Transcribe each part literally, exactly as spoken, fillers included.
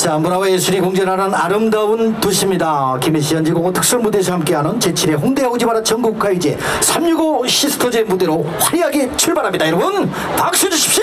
자, 문화와 예술이 공존하는 아름다운 도시입니다. 김혜시 연지공원 특설무대에서 함께하는 제칠회 홍대 오지마라 전국가요제 삼육오 시스터즈의 무대로 화려하게 출발합니다. 여러분 박수 주십시오.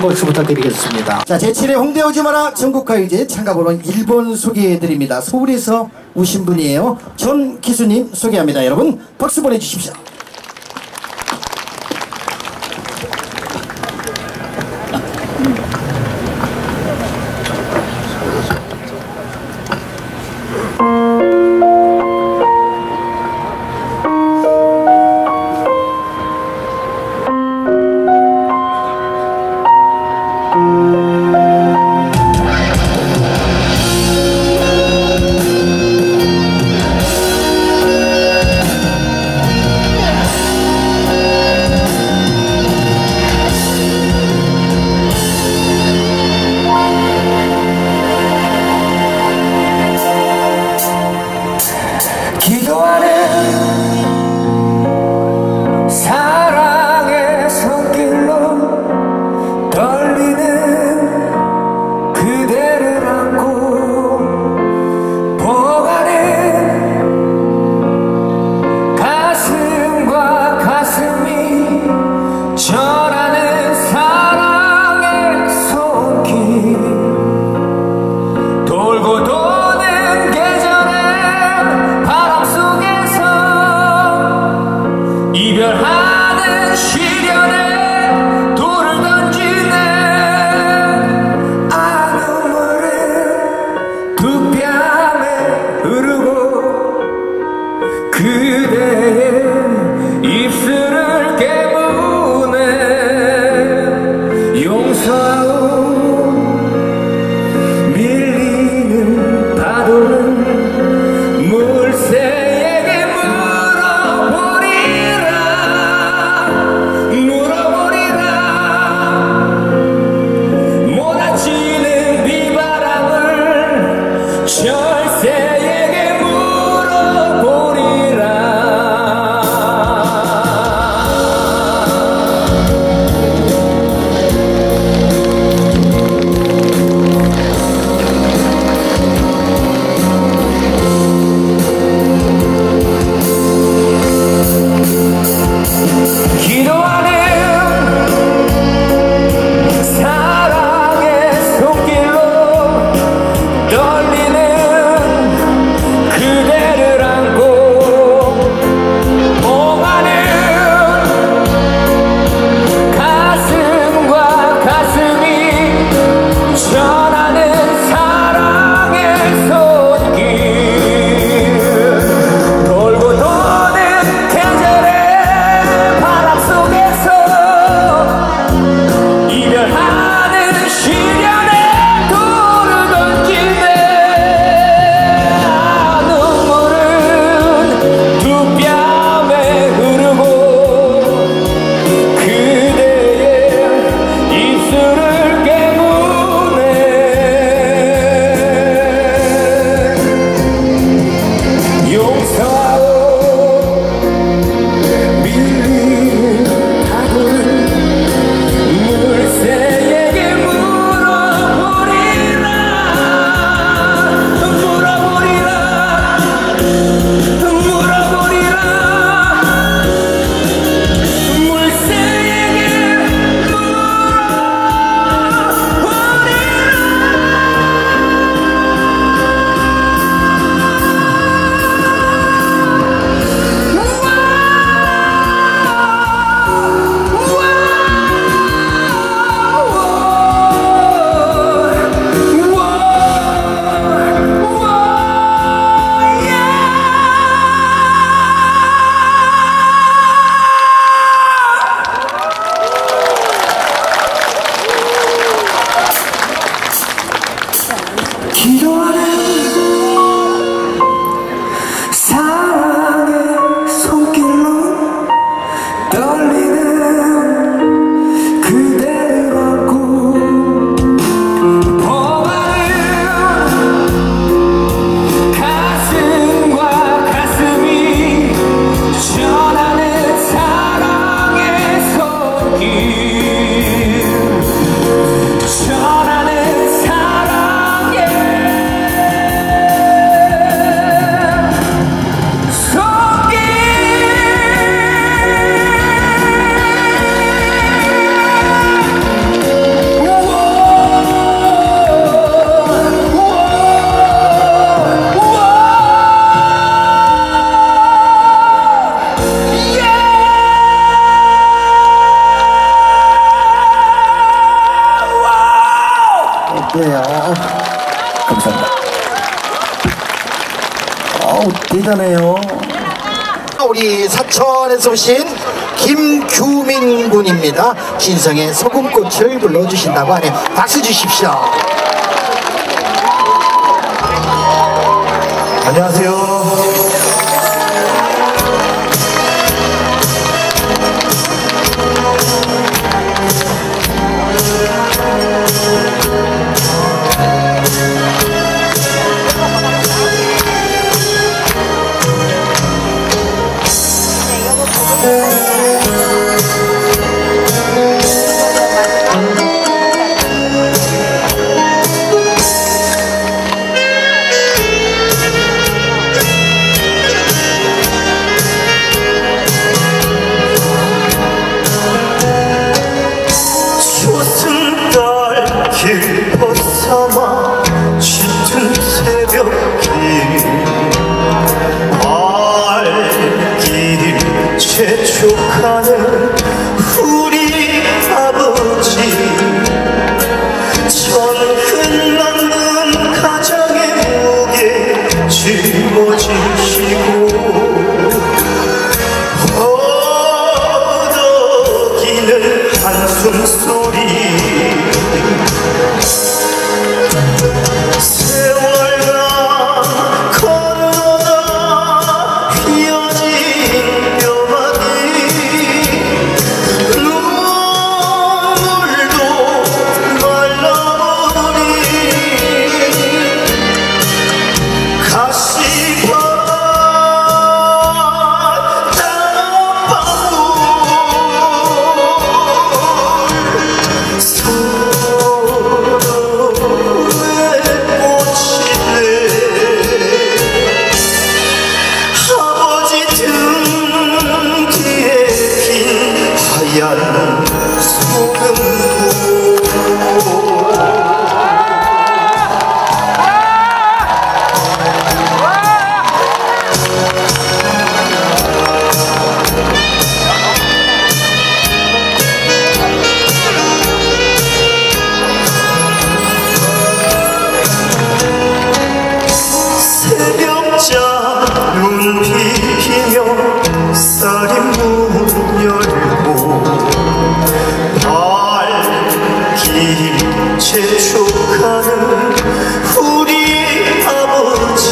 박수 부탁드리겠습니다. 자, 제칠회 홍대 오지 마라 전국가요제 참가번호 일 번 소개해드립니다. 서울에서 오신 분이에요. 전기수님 소개합니다. 여러분 박수 보내주십시오. 기도하는 사랑의 손길로 떨리는 그대를 안고 보가는 가슴과 가슴이 전하는 사랑의 손길 돌고 도는 계절의 바람 속에서 이별하는 시련에 돌을 던지네 아 눈물은 두 뺨에 흐르고 그대의 입술을 깨무네 용서하오 밀리는 파도는 물새에게 물어보리라 물어보리라 몰아치는 비바람을 절새에게 물어보리라 기도하는 사랑의 손길로 떨리는 대단해요. 우리 사천에서 오신 김규민 군입니다. 진성의 소금꽃을 불러주신다고 하네요. 박수 주십시오. 안녕하세요. 길 벗삼아 짙은 새벽길 발길 재촉하는 우리 아버지 천큰 남는 가장의 무게 짊어지시고 허덕이는 한숨 소리 세월가 건너다 휘어진 뼈마디 눈물도 말라버린 가시밭 하얀 소금고 새벽자 눈 비비며 쌀이 문 열고 발길 재촉하는 우리 아버지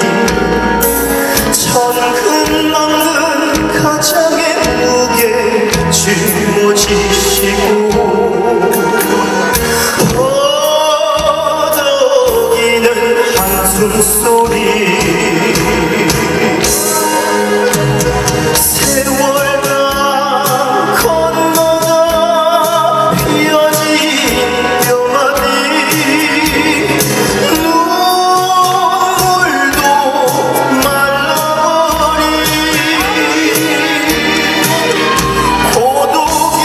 천근 넘는 가장의 무게 짊어지시고 허덕이는 한숨 소리 세월가 건너다 휘어진 뼈마디 눈물도 말라버린 고독의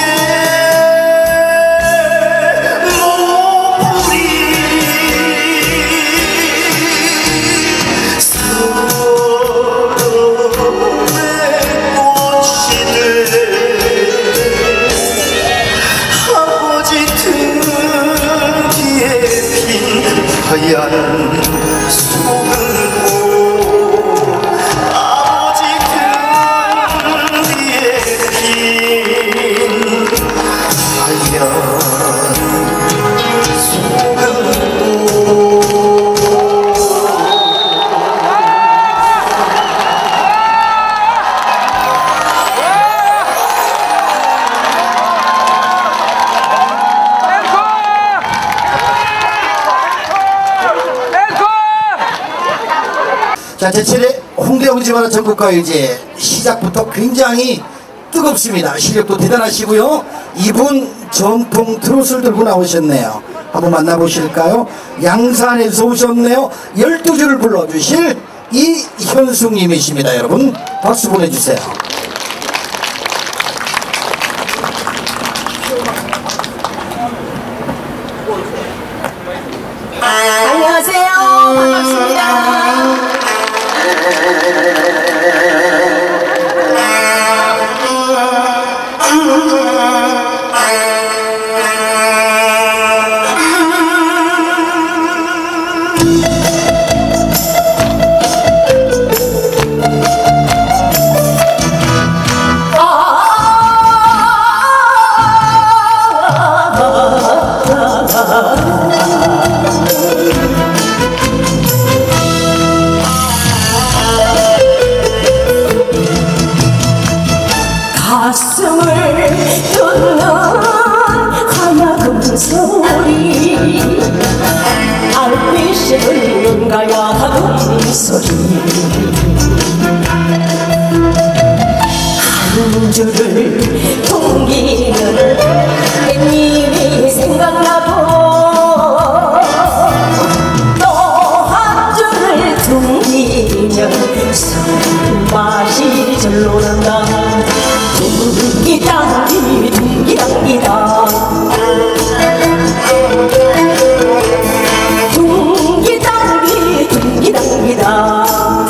몸부림 하얀 소금고 아버지 등 뒤에 핀 하얀 소금고 자, 제칠회 홍대 오지마라 전국가요제 시작부터 굉장히 뜨겁습니다. 실력도 대단하시고요. 이분 전통 트롯을 들고 나오셨네요. 한번 만나보실까요? 양산에서 오셨네요. 열두 줄을 불러주실 이현숙님이십니다. 여러분 박수 보내주세요. 안녕하세요. 반갑습니다. 소리 한 줄을 둥기는 깻잎이 생각나고 또 한 줄을 둥기면 술맛이 절로 난다 둥기당기 둥기당기다 둥기당기 둥기당기다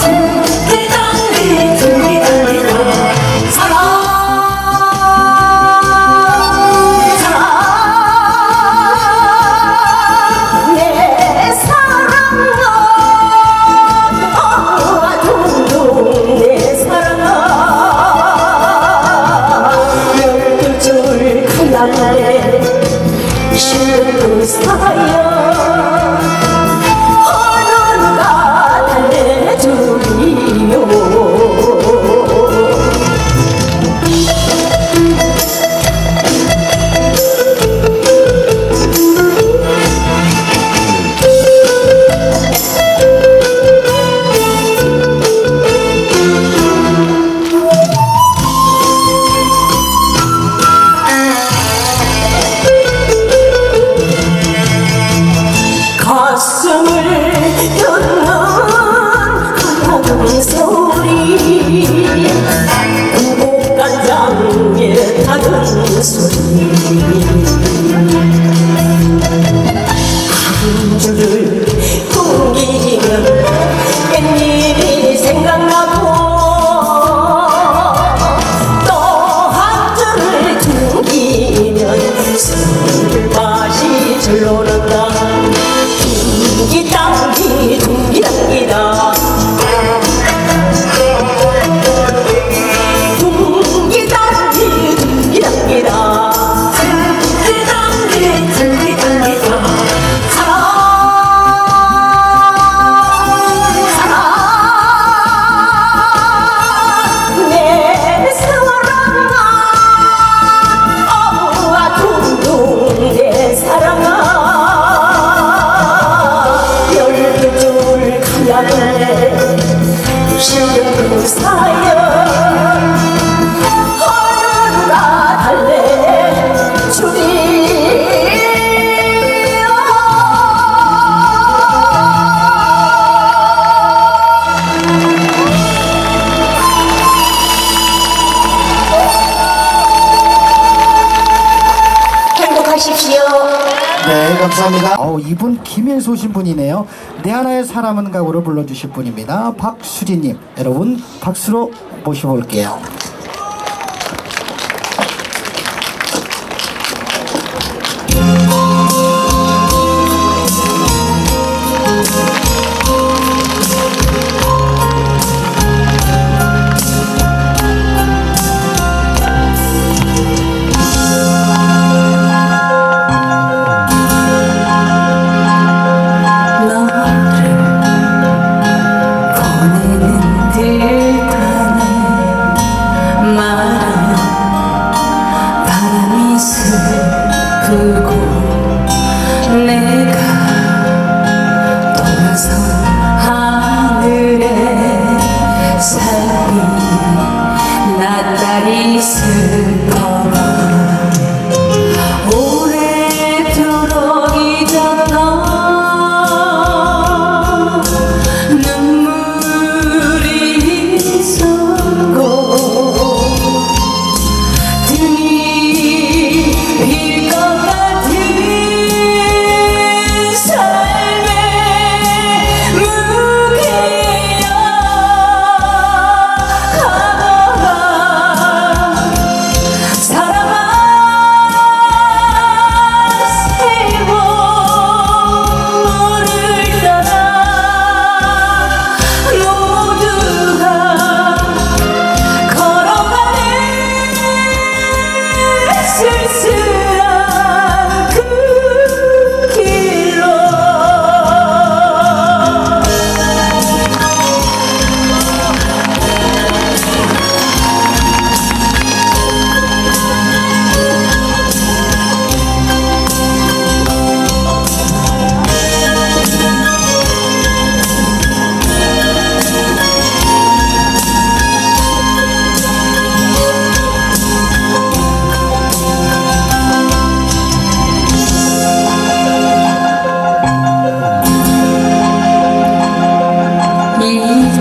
둥기당기 둥기당기다 사랑 사랑 내 사랑아 둥둥 내 사랑아 열두 줄 칼날에 실루 사여 어느가 달래주리요 가슴을 뜯는 하얀 소리 국간장에 타는 소리 한 줄을 둥기면 깻잎이 생각나고 또 한 줄을 둥기면 술맛이 절로 난다 둥기당기 둥기당기다 둥기당기 둥기당기다 둥기당기 둥기당기다 사랑 사랑 내 사랑아 어부와 둥둥 내 사랑아 열두 줄 칼날에 실루 사여 어느가 달래주리요 행복하십시오. 네, 감사합니다. 어, 이분 김혜소 신분이네요. 내 하나의 사람은 가고를 불러주실 분입니다. 박수진님, 여러분 박수로 모셔볼게요. 보내는 듯하네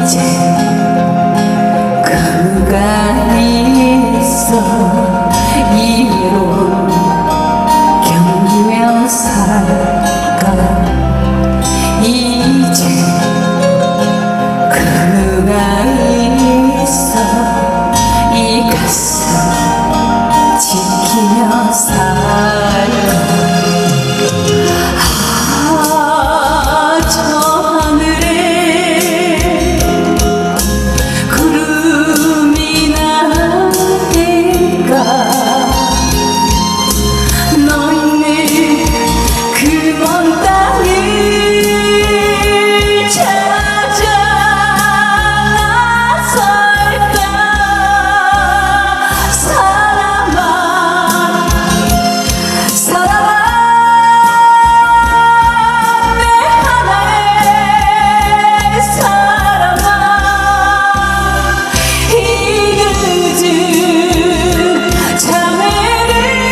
이제 그가 있어 이로 견디며 살까 이제 그가 있어 이 가슴 지키며 살까 아 저 하늘에 구름이 나니까 너 있는 그 먼 땅을 찾아 나설까 사람아 사람아 내 하나의 사람아 이 늦은 자매를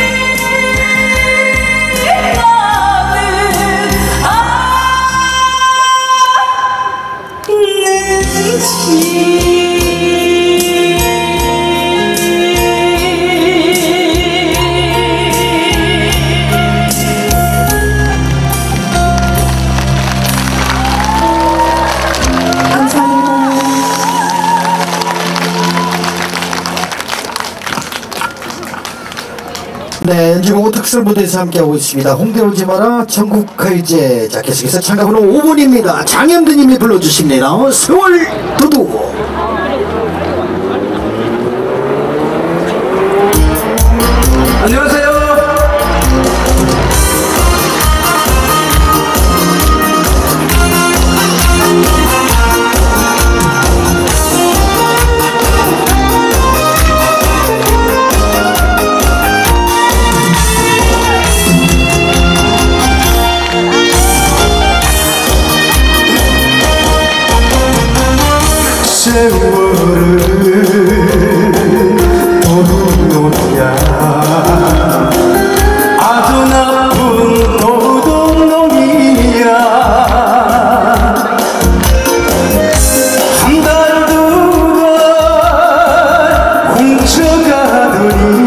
네, 연주곡 특설 무대에서 함께하고 있습니다. 홍대 오지 마라 전국가요제. 자, 계속해서 참가번호 오 번입니다. 장현대님이 불러주십니다. 세월 도둑. 안녕하세요. 세월을 도둑놈이야 아주 나쁜 도둑놈이야 한 달 두 달 훔쳐가더니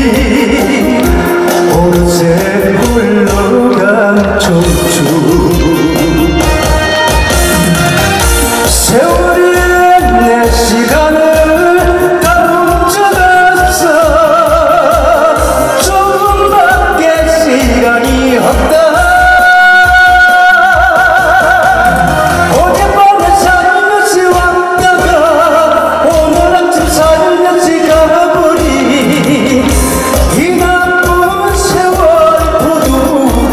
어느새 흘러간 청춘 세월이 내 시간을 다 훔쳐갔어 조금밖에 시간이 없다 어젯밤에 살며시 왔다가 오늘 아침 살며시 가버린 이 나쁜 세월 도둑아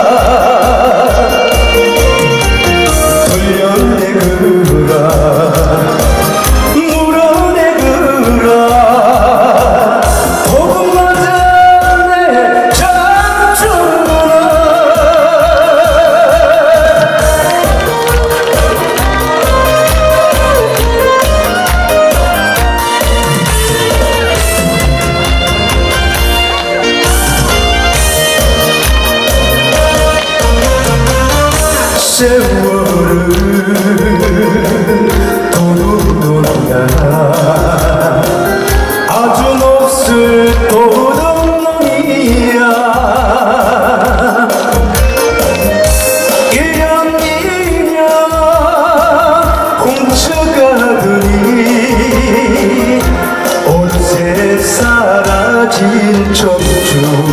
돌려내그라 물어내그라 도둑 맞아 내 장춘아 세월을 도둑놈이야 아주 몹쓸 도둑놈이야 일 년 이 년 훔쳐가더니 어느새 사라진 청춘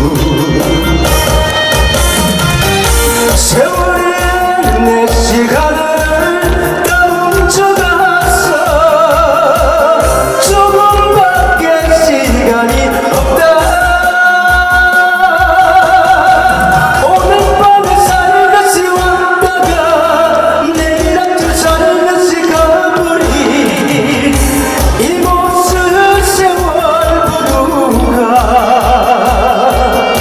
세월이 내 시간을 다 훔쳐갔어 조금밖에 시간이 없다 오늘 밤에 살며시 왔다가 내일 아침 살며시 가버린 이 모습 세월 도둑아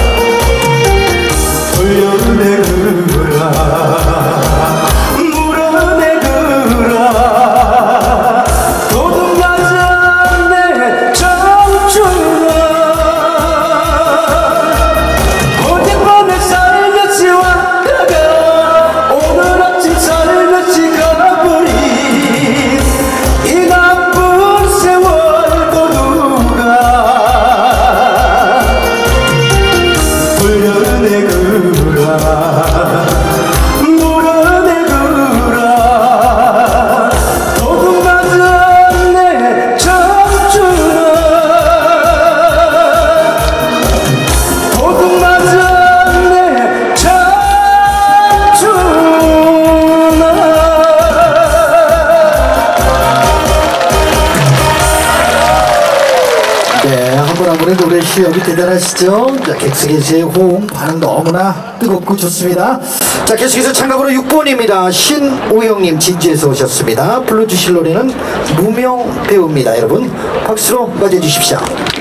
여러분의 노래 실력이 대단하시죠? 자, 객석에서의 호응 반응 너무나 뜨겁고 좋습니다. 자, 계속해서 참가번호 육 번입니다. 신우영님 진주에서 오셨습니다. 불러주실 노래는 무명 배우입니다. 여러분 박수로 맞아주십시오.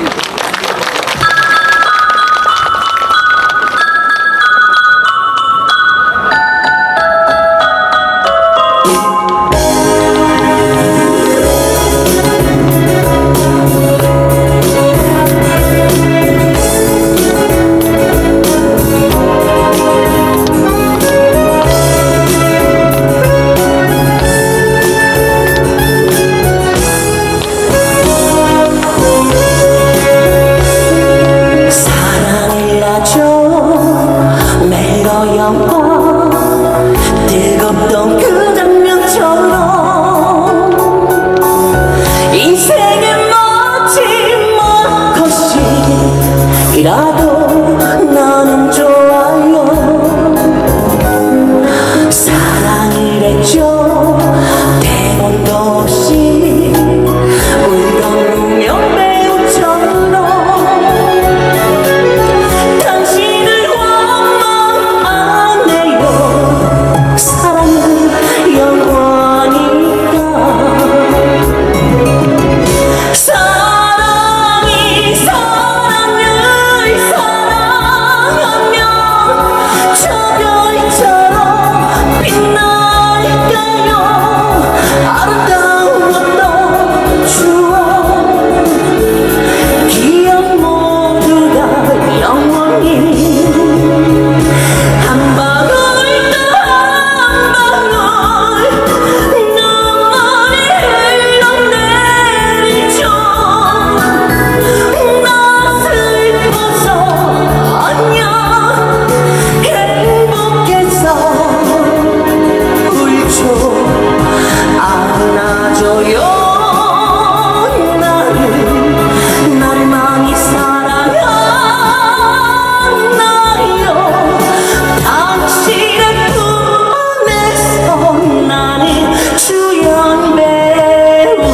뜨겁던 그 장면처럼 인생의 마지막 것이라도 나는 좋아요. 사랑을 했죠. 대본도 없이 울던 무명 배우처럼 당신을 원망 안 해요. 사랑은 영원이다. 사랑이 사랑을 사랑하면 저 별처럼 빛날까요. 아름다웠던 추억 기억 모두 다 영원히 한 방울 또 한 방울 눈물이 흘러내리죠. 나 슬퍼서 아냐 행복해서 울죠. 안아줘요. 나를 나를 많이 사랑하나요. 당신의 품에서 나는 주연 배우.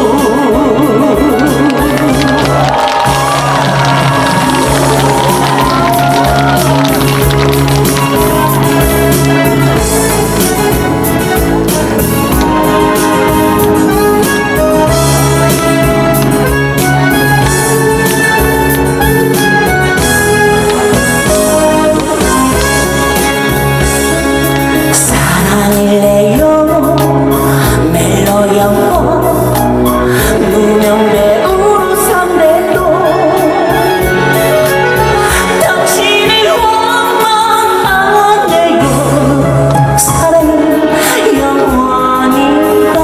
사랑을 해요. 멜로 영화 무명 배우로 산대도 당신을 원망 안 해요. 사랑은 영원이다.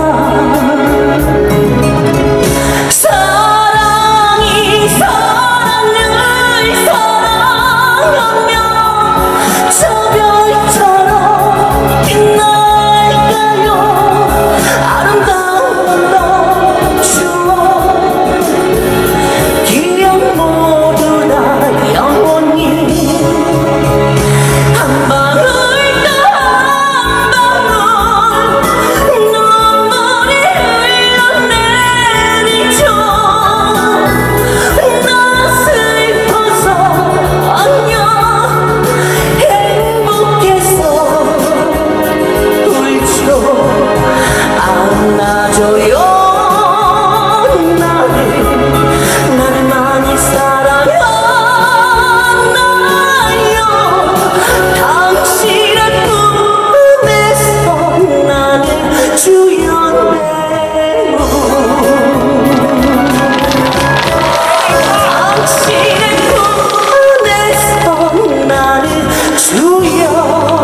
사랑이 사랑을 사랑하면 저 별처럼 빛날까요. 아름다웠던 추억 기억 모두 다 영원히 한 방울 또 한 방울 눈물이 흘러내리죠. 나 슬퍼서 아냐 행복해서 울죠. 안아줘요. 나를 나를 많이 사랑하나요. 당신의 품에서 나는 주연 배우. 당신의 품에서 나는 주연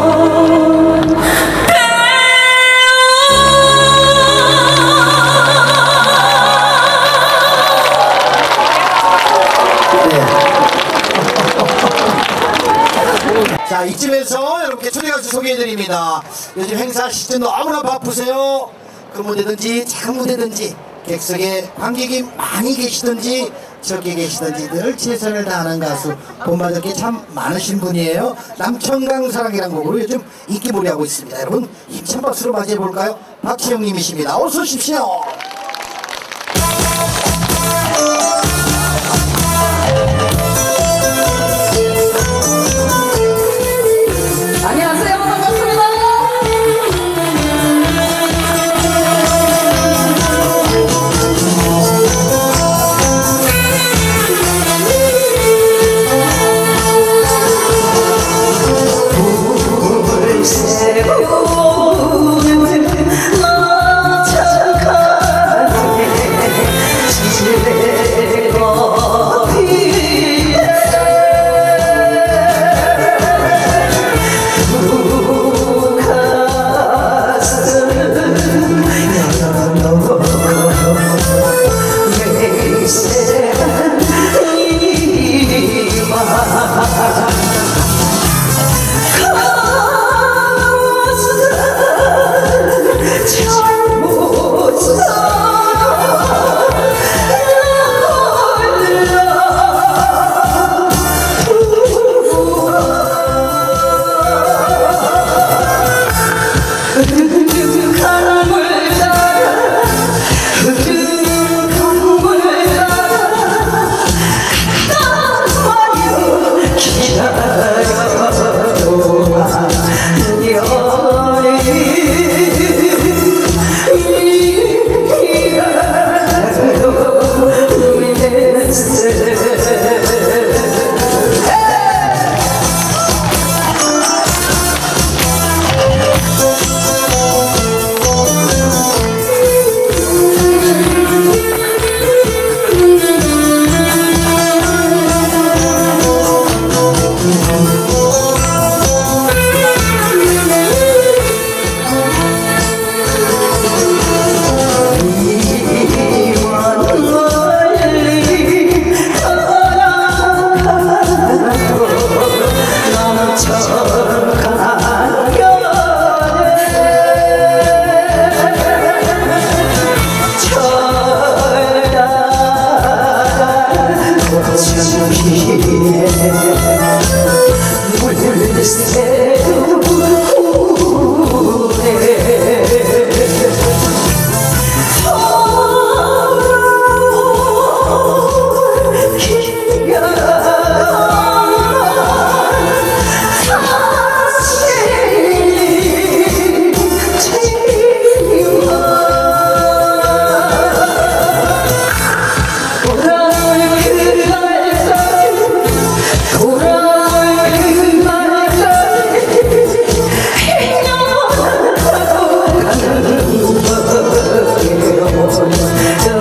자, 이쯤에서 여러분께 초대 가수 소개해드립니다. 요즘 행사 시즌 너무나 바쁘세요. 그 무대든지 작은 무대든지 객석에 관객이 많이 계시든지 적게 계시든지 늘 최선을 다하는 가수 본받을 게 참 많으신 분이에요. 남천강 사랑이라는 곡으로 요즘 인기몰이하고 있습니다. 여러분 힘찬 박수로 맞이해볼까요? 박지영님이십니다. 어서 오십시오.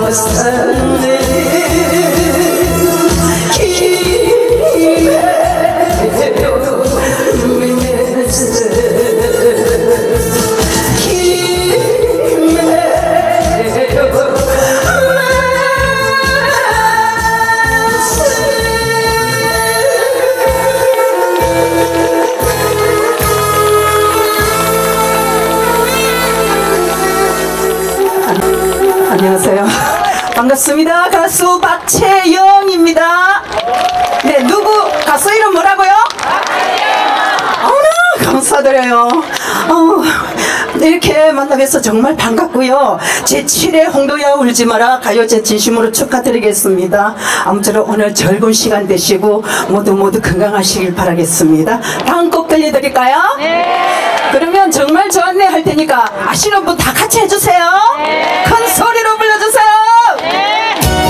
사는 안녕하세요. 반갑습니다. 가수 박채영입니다. 네, 누구 가수 이름 뭐라고요? 어머, 감사드려요. 어, 이렇게 만나뵈서 정말 반갑고요. 제칠회 홍도야 울지마라 가요제 진심으로 축하드리겠습니다. 아무쪼록 오늘 즐거운 시간 되시고 모두 모두 건강하시길 바라겠습니다. 다음 곡 들려드릴까요? 네. 그러면 정말 저 안내할 테니까 아시는 분 다 같이 해주세요. 네. 큰 소리로 불러주세요. 네.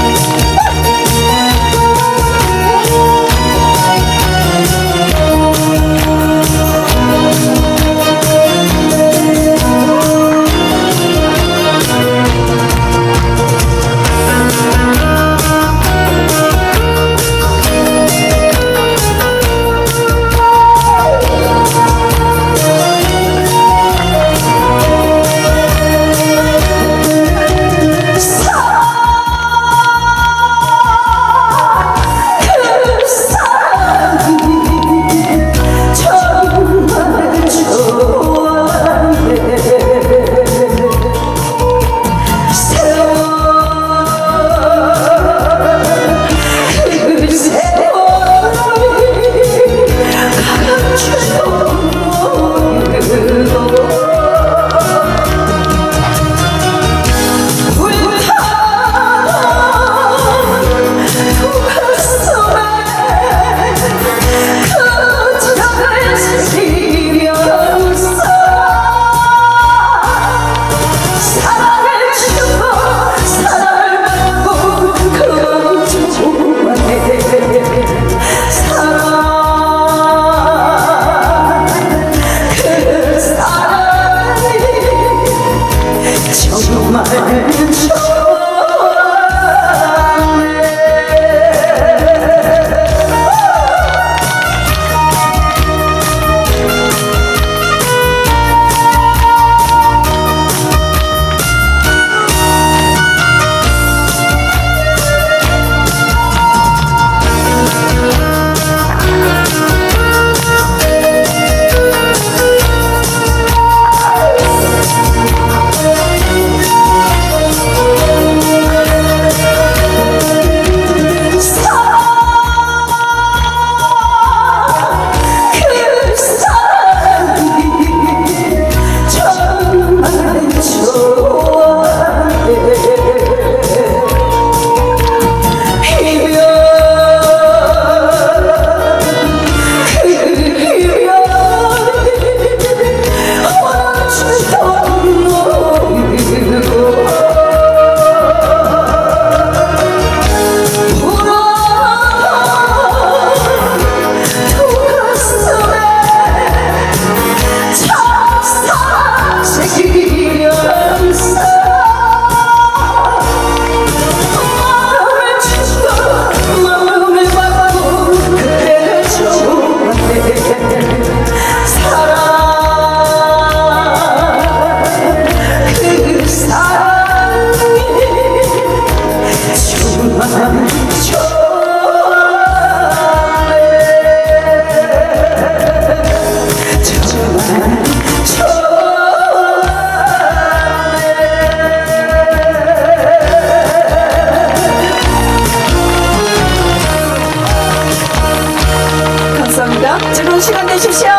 즐거운 시간 되십시오.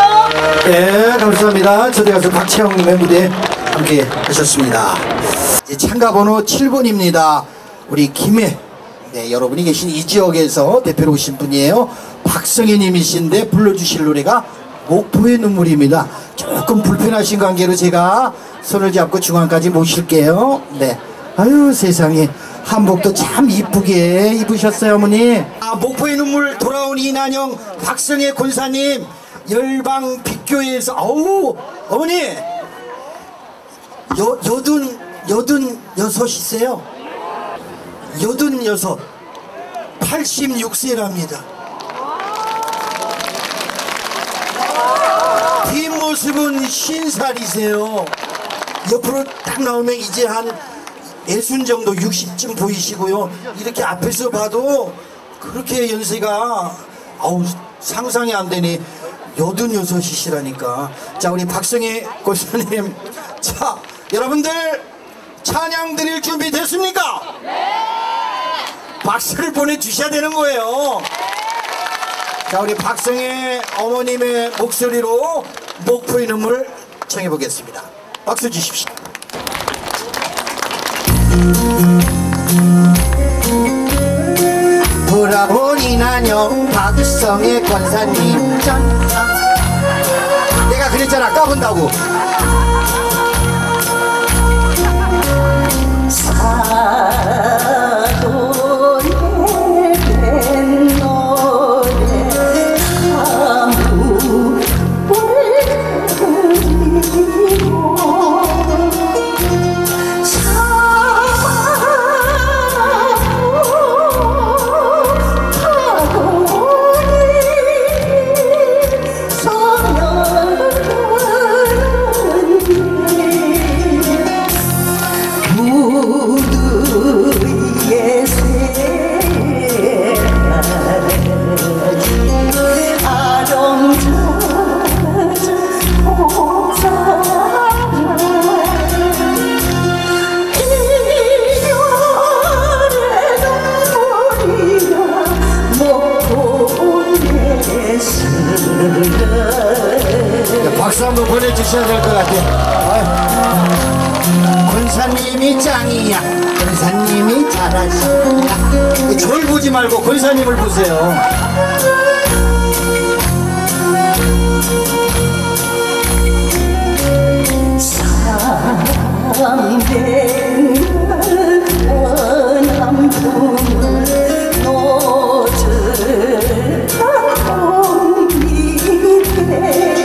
네, 감사합니다. 초대 가수 박채영님의 무대 함께 하셨습니다. 이제 참가번호 칠 번입니다. 우리 김해, 네, 여러분이 계신 이 지역에서 대표로 오신 분이에요. 박성희님이신데 불러주실 노래가 목포의 눈물입니다. 조금 불편하신 관계로 제가 손을 잡고 중앙까지 모실게요. 네. 아유, 세상에. 한복도 참 이쁘게 입으셨어요, 어머니. 아, 목포의 눈물 돌아온 이난영 박성혜 권사님 열방 빛교회에서, 어우, 어머니 여, 여든 여든 여섯이세요? 여든여섯, 팔십육 세랍니다. 뒷모습은 쉰살이세요. 옆으로 딱 나오면 이제 한 예순 정도, 육십쯤 보이시고요. 이렇게 앞에서 봐도 그렇게 연세가 아우 상상이 안 되니 여든여섯이시라니까. 자, 우리 박성희 고수님, 자 여러분들 찬양 드릴 준비 됐습니까? 네. 박수를 보내주셔야 되는 거예요. 자, 우리 박성희 어머님의 목소리로 목포의 눈물 청해 보겠습니다. 박수 주십시오. 돌아보니 나녕 박성희 권사님 전 내가 그랬잖아, 까본다고. 사도 내겐 노래 아무 박수 한번 보내주셔야 될 것 같아요. 권사님이 짱이야, 권사님이 잘하신다. 저를 보지 말고 권사님을 보세요. 사랑된 원함품을 놓으라 공기에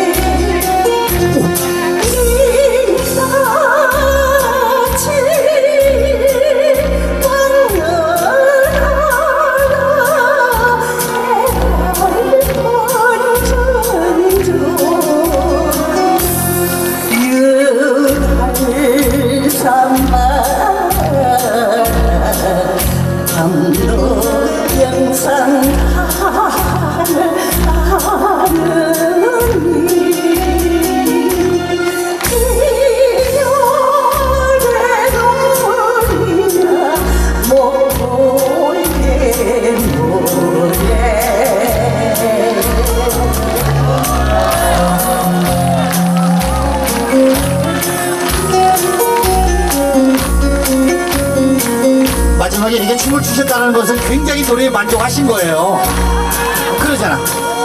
마지막에 이렇게 춤을 추셨다는 것은 굉장히 노래에 만족하신 거예요. 그러잖아.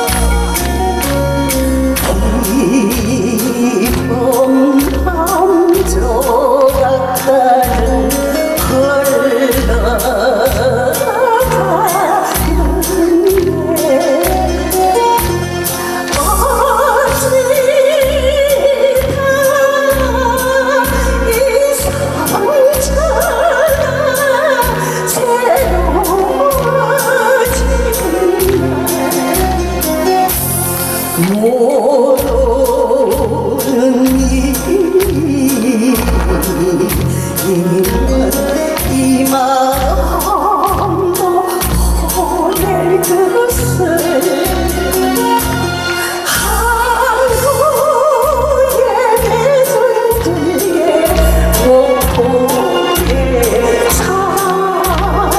이 마음도 보낼 것을 하루의 배순들에 목포의 사랑.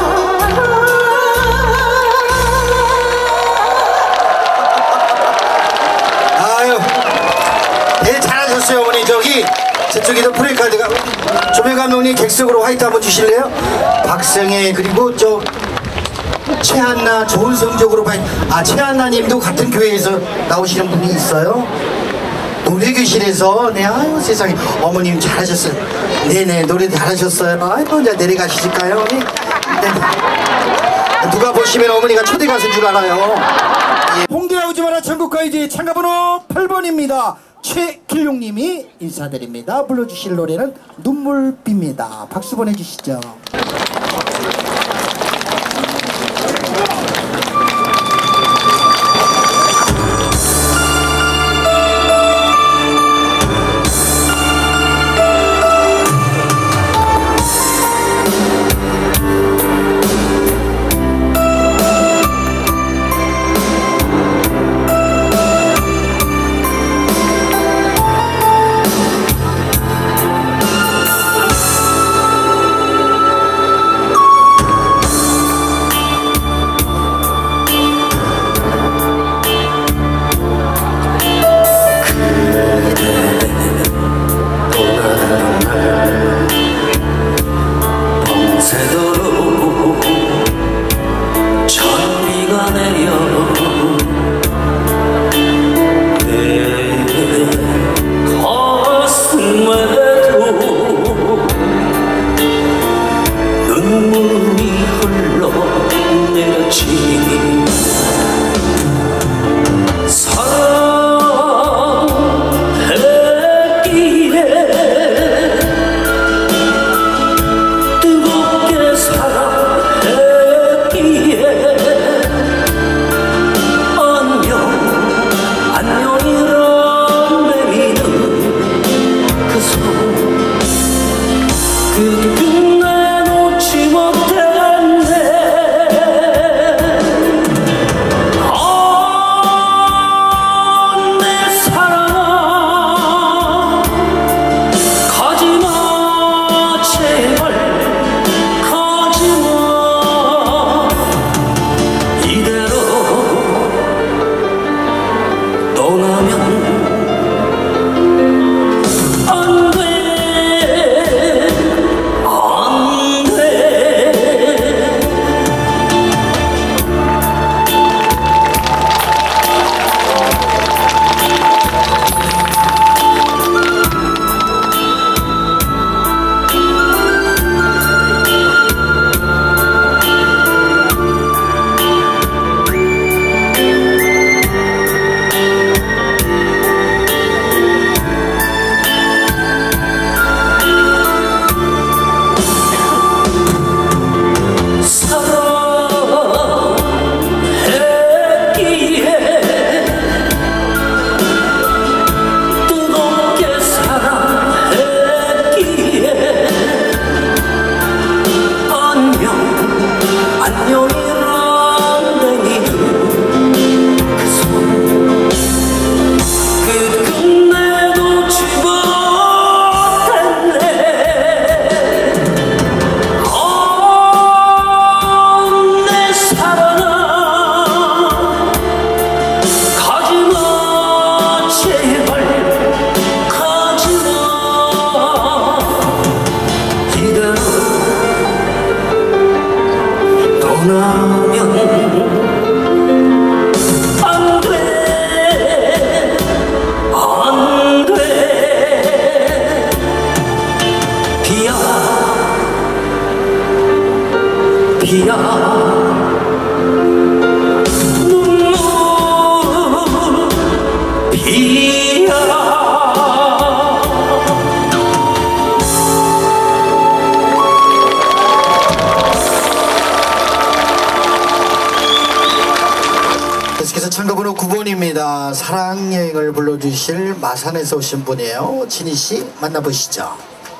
아유, 네, 잘하셨어요 어머니. 저기 저쪽에도 프레카드가 조명 감독님 객석으로 화이트 한번 주실래요? 박성애 그리고 저 최한나 좋은 성적으로 봐. 아, 최한나님도 같은 교회에서 나오시는 분이 있어요. 노래교실에서. 네, 아유 세상에 어머님 잘하셨어요. 네네, 노래 잘하셨어요. 아이고 이제 내려가실까요 어머니? 네. 누가 보시면 어머니가 초대 가수인 줄 알아요. 예. 홍대야 오지 마라 전국가이제 참가번호 팔 번입니다 최길용님이 인사드립니다. 불러주실 노래는 눈물비입니다. 박수 보내주시죠. 떠나면 안 돼, 안 돼. 비야, 비야, 눈물 비야. 계속해서 참가번호 구 번입니다. 사랑여행을 불러주실 마산에서 오신 분이에요. 진희씨 만나보시죠.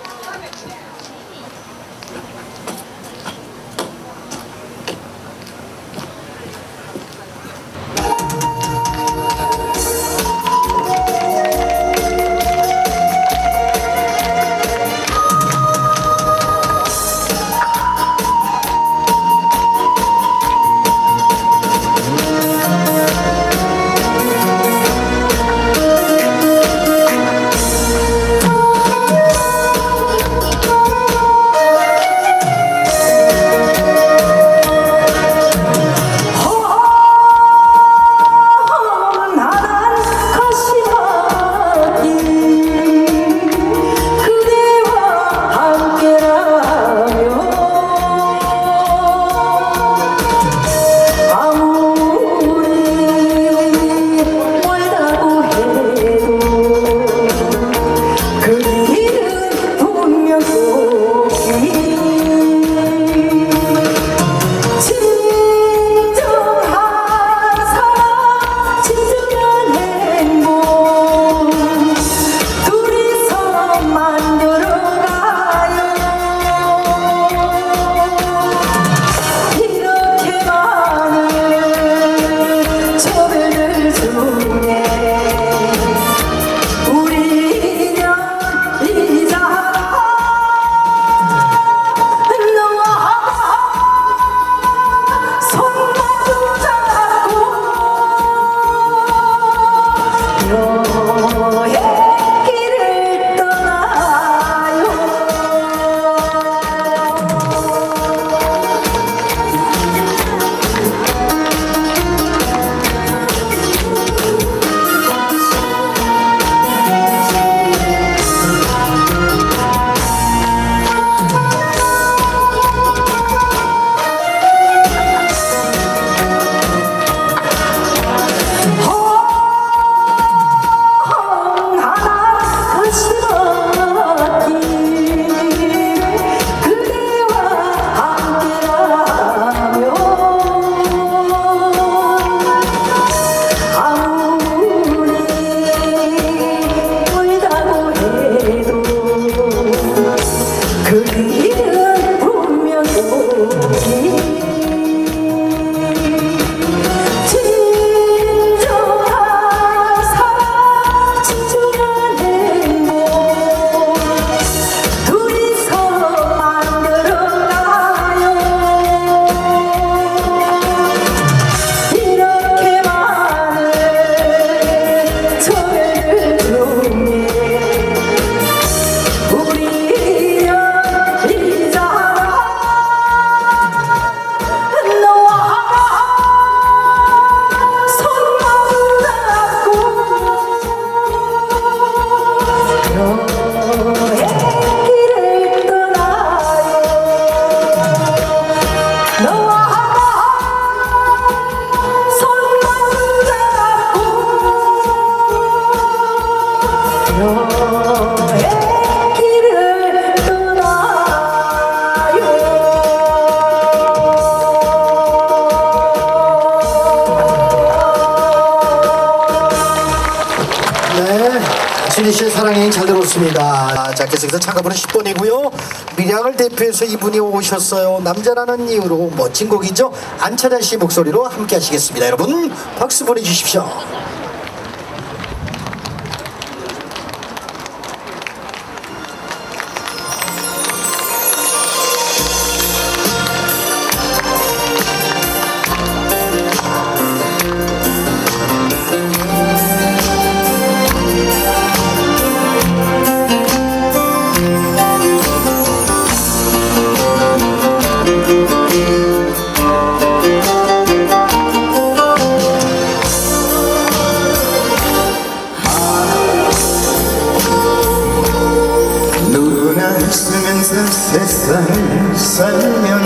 진희씨의 사랑여행 잘 들었습니다. 자, 계속해서 참가번호 십 번이고요. 밀양을 대표해서 이분이 오셨어요. 남자라는 이유로 멋진 곡이죠. 안차자씨 목소리로 함께 하시겠습니다. 여러분 박수 보내주십시오.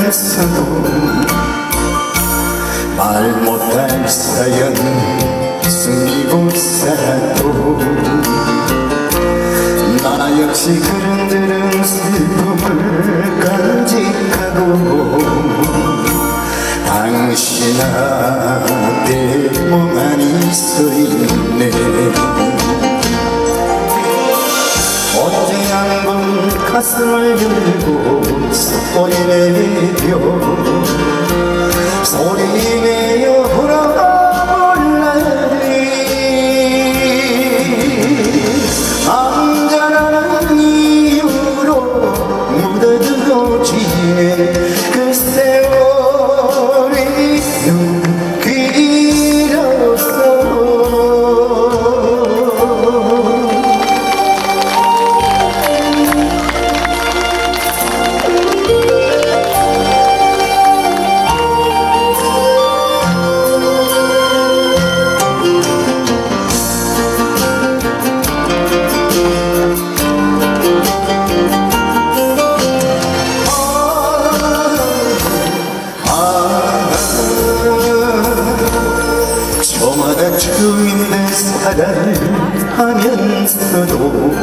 살면서도 말 못할 사연 숨기고 살아도 나 역시 그런들은 슬픔을 간직하고 당신 앞에 멍하니 서있네. 언제 한번 가슴을 열고 소리내며 소리내어 돌아보려니 남자라는 이유로 묻어들어지네. 그 세월이 길었어. 저마다 주인의 사랑을 하면서도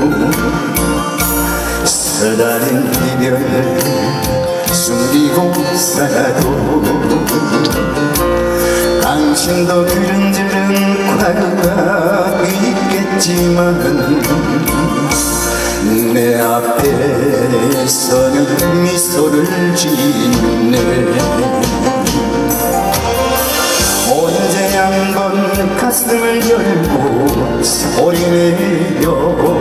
서다른 이별을 숨기고 살아도 당신도 그런저런 과거가 있겠지만 내 앞에서는 미소를 짓네. 언제 한번 가슴을 열고 소리내요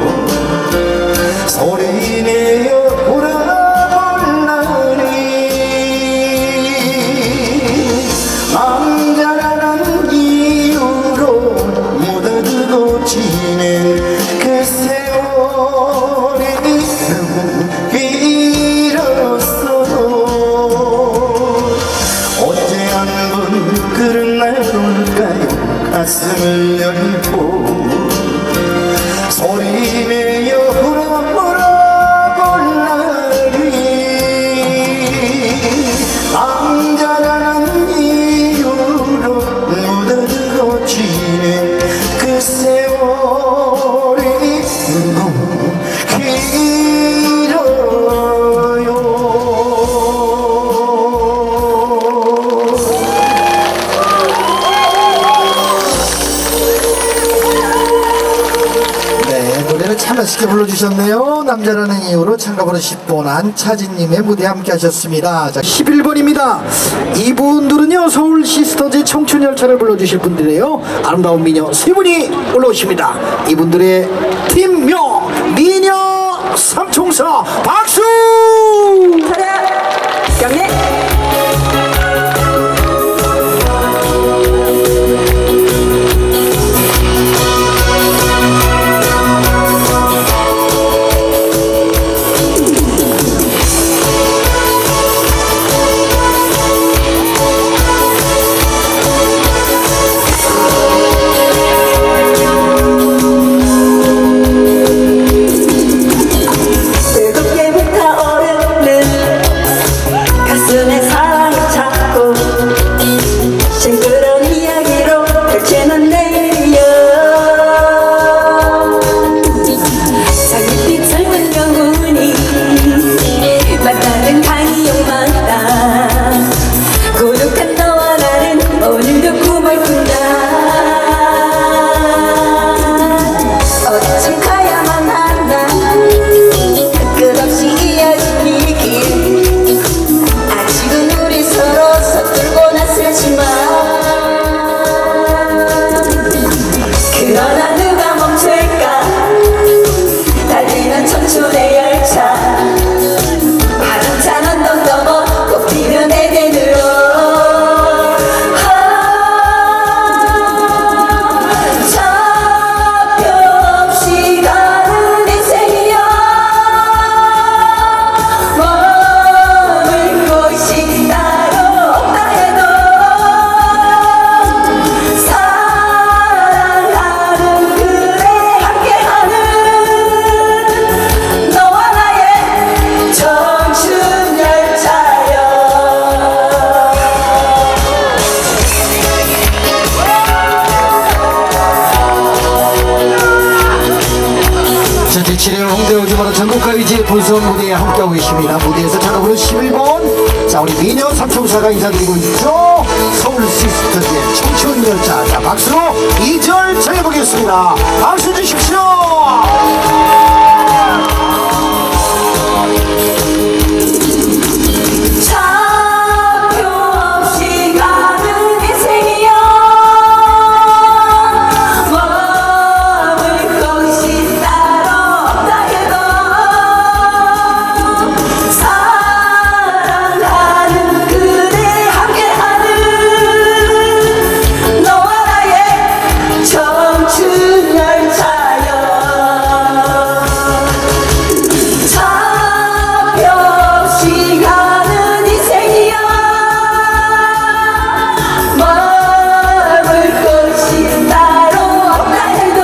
소리내요 돌아보려니 남자라는 이유로 묻어두고 지낸 그 세월이 길었어도 언제 한번 그런 날 올까요? 가슴을 열고 소리내어 돌아보려니 남자라는 이유로 묻어두고 지낸 그 세월이 너무 길어요. 참 맛있게 불러주셨네요. 남자라는 이유로 참가번호 십 번 안차진님의 무대 함께 하셨습니다. 자, 십일 번입니다. 이분들은요 서울 시스터즈 청춘열차를 불러주실 분들이에요. 아름다운 미녀 세 분이 올라오십니다. 이분들의 팀명 미녀 삼총사 박수! 차렷 경례. 뜨겁게 불타오르는 오지 마라 전국가요제 본선 무대에 함께하고 계십니다. 무대에서 작업으로 십일 번. 자, 우리 미녀 삼총사가 인사드리고 있죠. 서울 시스터즈의 청춘 열차. 자, 박수로 이 절 전해보겠습니다. 박수 주십시오. 차표 없이 가는 인생이야 머물 곳이 따로 없다 해도 사랑하는 그대 함께하는 너와 나의 청춘 열차여 차표 없이 가는 인생이야 머물 곳이 따로 없다 해도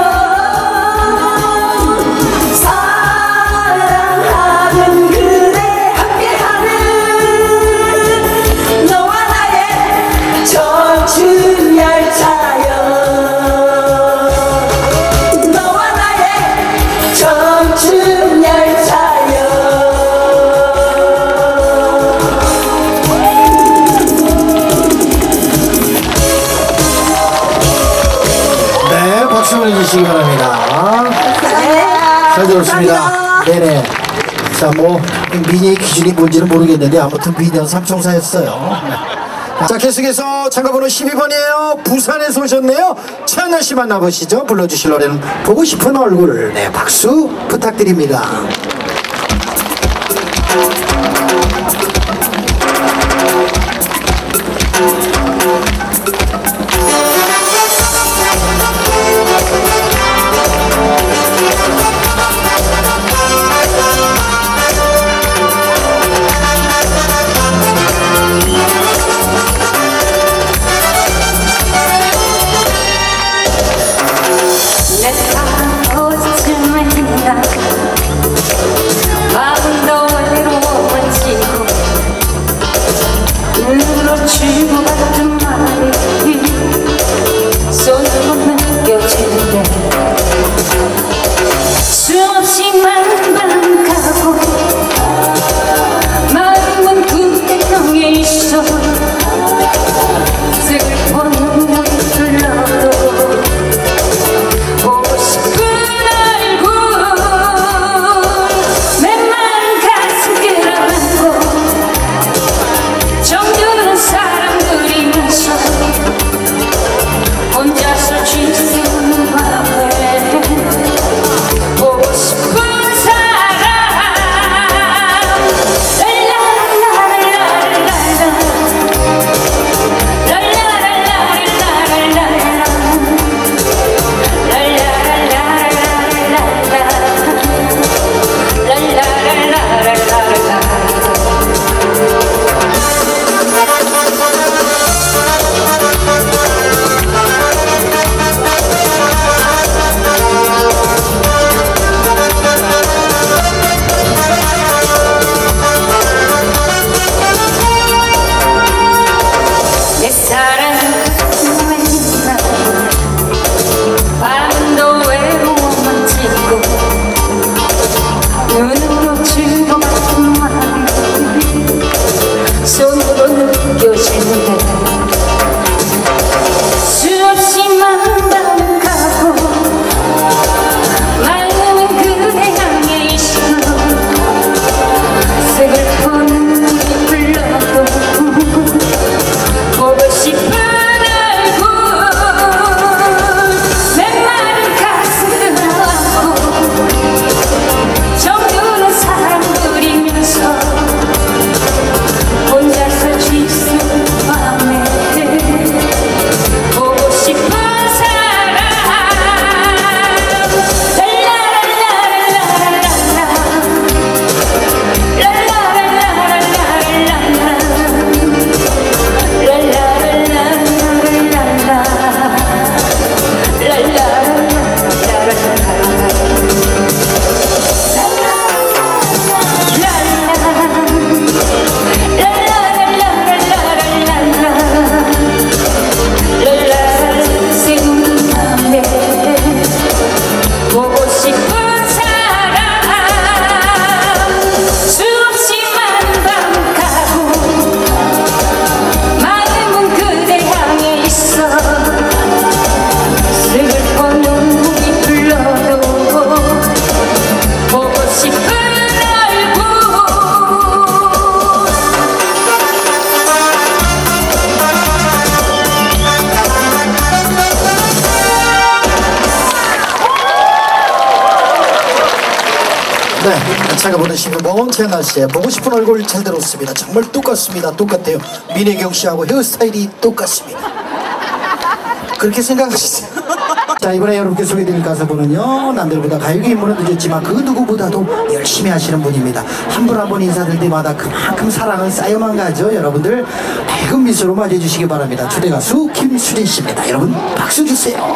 사랑하는 그대 함께하는 너와 나의 청춘 열차여 너와 나의 청춘 열차여 네, 박수 보내주시기 바랍니다. 잘 들었습니다. 네네. 자, 뭐 미녀의 기준이 뭔지는 모르겠는데 아무튼 미녀 삼총사였어요. 자, 계속해서 참가번호 십이 번이에요. 부산에서 오셨네요. 최한나 씨 만나보시죠. 불러주실 노래는 보고 싶은 얼굴. 네, 박수 부탁드립니다. 내 사랑 어쩌면 마음도 외로움을 지고 눈으로 주고 받은 말이 손으로 느껴지는데 수없이 마음만 가고 마음은 그대 향해 있어 슬픈 눈물이 흘러도 보고 싶은 얼굴 맨만 가슴 끌어안고 정드는 사람 그리면서 혼자서 쥐쓰는 밤에 보고 싶은 사람 내 사랑은 왜나 밤도 외로움만 지고 눈으로 주고받은 말이 손으로 느껴지는데 수없이 마음만 가고 마음은 그대 향해 있어 슬픈 눈물이 흘러도 보고 싶은 얼굴 맨마른 가슴 끌어안고 정드는 사람 그리면서 혼자서 쥐쓰는 밤 네, 제가 보내신 그 멍태나 씨의 보고 싶은 얼굴 잘 들었습니다. 정말 똑같습니다. 똑같아요. 민혜경 씨하고 헤어스타일이 똑같습니다. 그렇게 생각하시세요. 자, 이번에 여러분께 소개해드릴 가수분은요, 남들보다 가요계 인물은 늦었지만 그 누구보다도 열심히 하시는 분입니다. 한 분 한 분 인사드릴 때마다 그만큼 사랑은 쌓여만 가죠. 여러분들 밝은 미소로 맞이해주시기 바랍니다. 초대 가수 김수진 씨입니다. 여러분 박수 주세요.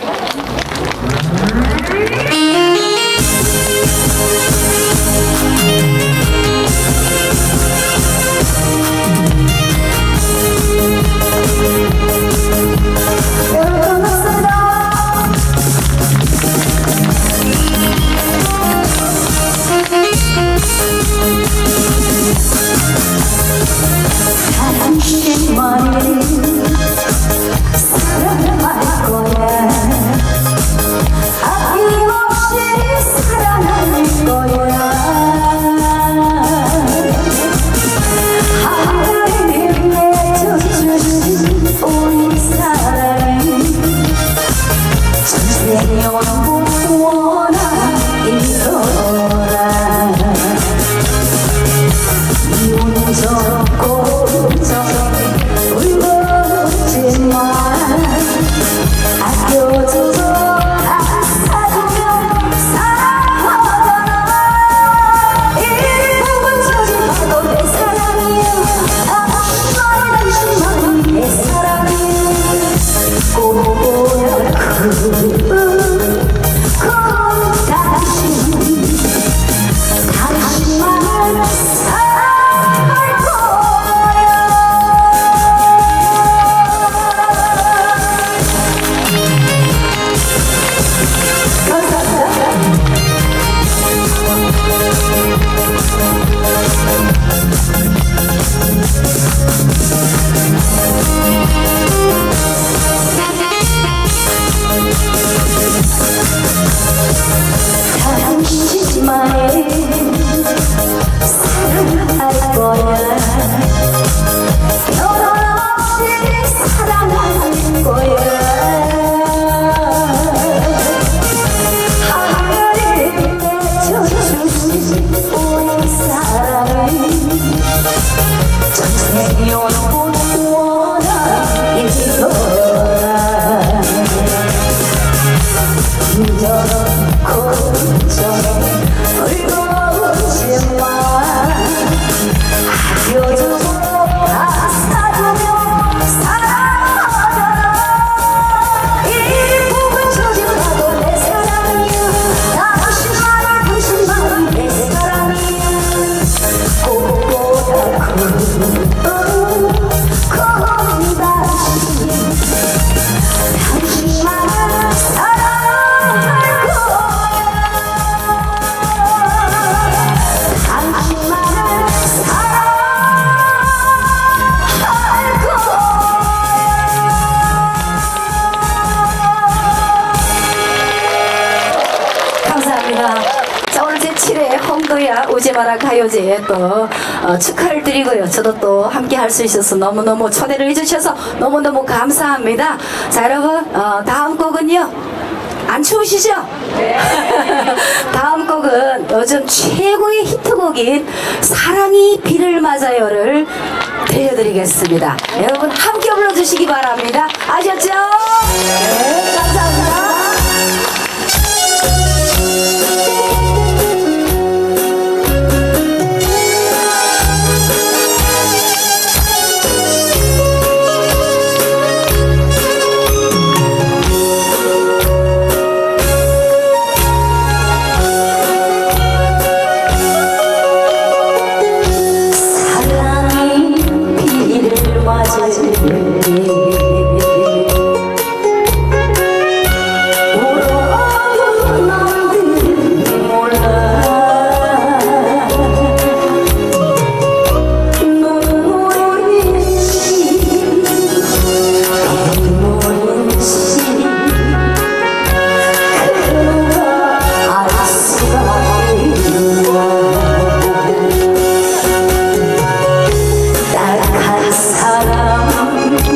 우지마라 가요제에 또 어, 축하를 드리고요. 저도 또 함께 할 수 있어서 너무너무 초대를 해주셔서 너무너무 감사합니다. 자, 여러분 어, 다음 곡은요. 안 추우시죠? 네. 다음 곡은 요즘 최고의 히트곡인 사랑이 비를 맞아요를 들려드리겠습니다. 여러분 함께 불러주시기 바랍니다. 아셨죠? 네, 감사합니다. 사랑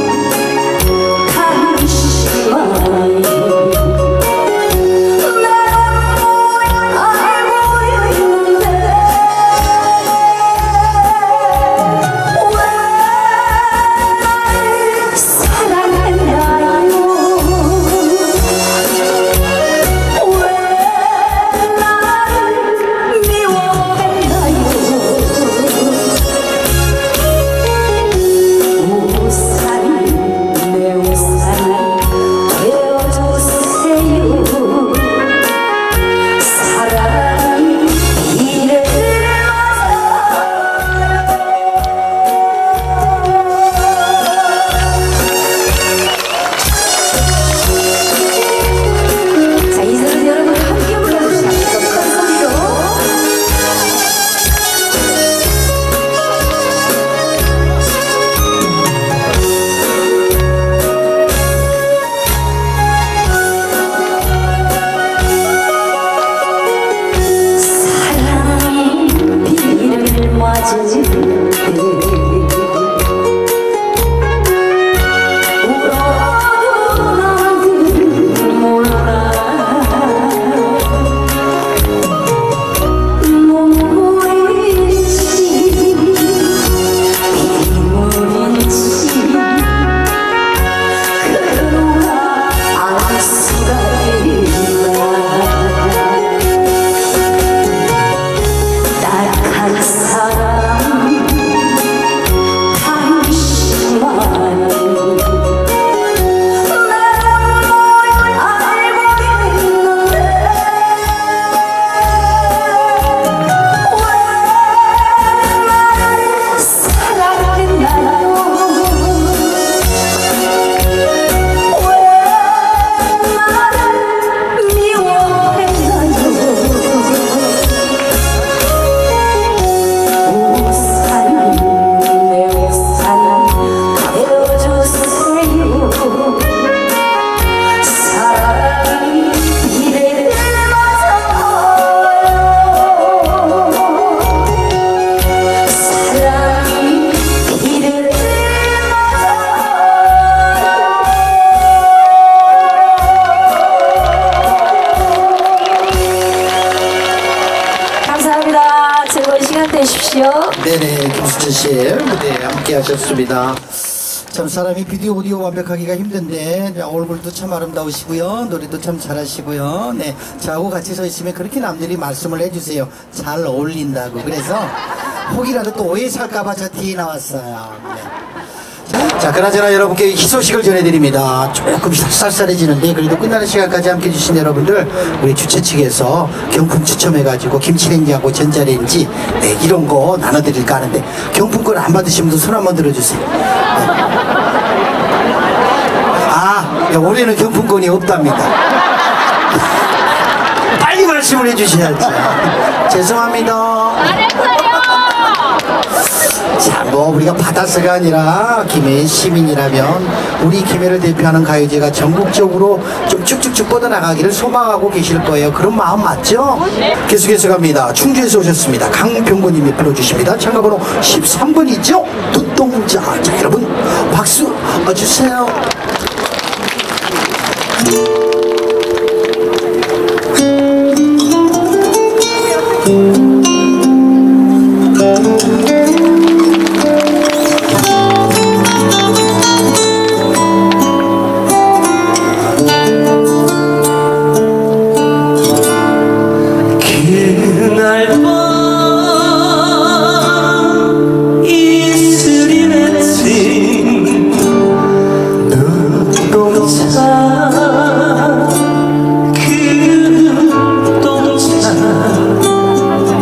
김혜순 씨 무대 함께 하셨습니다. 참 사람이 비디오 오디오 완벽하기가 힘든데 얼굴도 참 아름다우시고요, 노래도 참 잘하시고요. 네, 저하고 같이 서 있으면 그렇게 남들이 말씀을 해주세요. 잘 어울린다고. 그래서 혹이라도 또 오해 살까봐 저 뒤에 나왔어요. 네. 자, 그나저나 여러분께 희소식을 전해드립니다. 조금 쌀쌀해지는데 그래도 끝나는 시간까지 함께 해주신 여러분들, 우리 주최 측에서 경품 추첨해가지고 김치레인지하고 전자레인지 네, 이런 거 나눠드릴까 하는데, 경품권 안 받으신 분들 손 한번 들어주세요. 네. 아, 야, 올해는 경품권이 없답니다. 빨리 말씀을 해주셔야죠. 죄송합니다. 자, 뭐 우리가 받아서가 아니라 김해 시민이라면 우리 김해를 대표하는 가요제가 전국적으로 좀 쭉쭉쭉 뻗어나가기를 소망하고 계실 거예요. 그런 마음 맞죠? 계속해서 갑니다. 충주에서 오셨습니다. 강병구님이 불러주십니다. 참가번호 십삼 번이죠? 눈동자. 자, 여러분 박수 주세요. 그날 밤 이슬이 맺힌 눈동자, 그 눈동자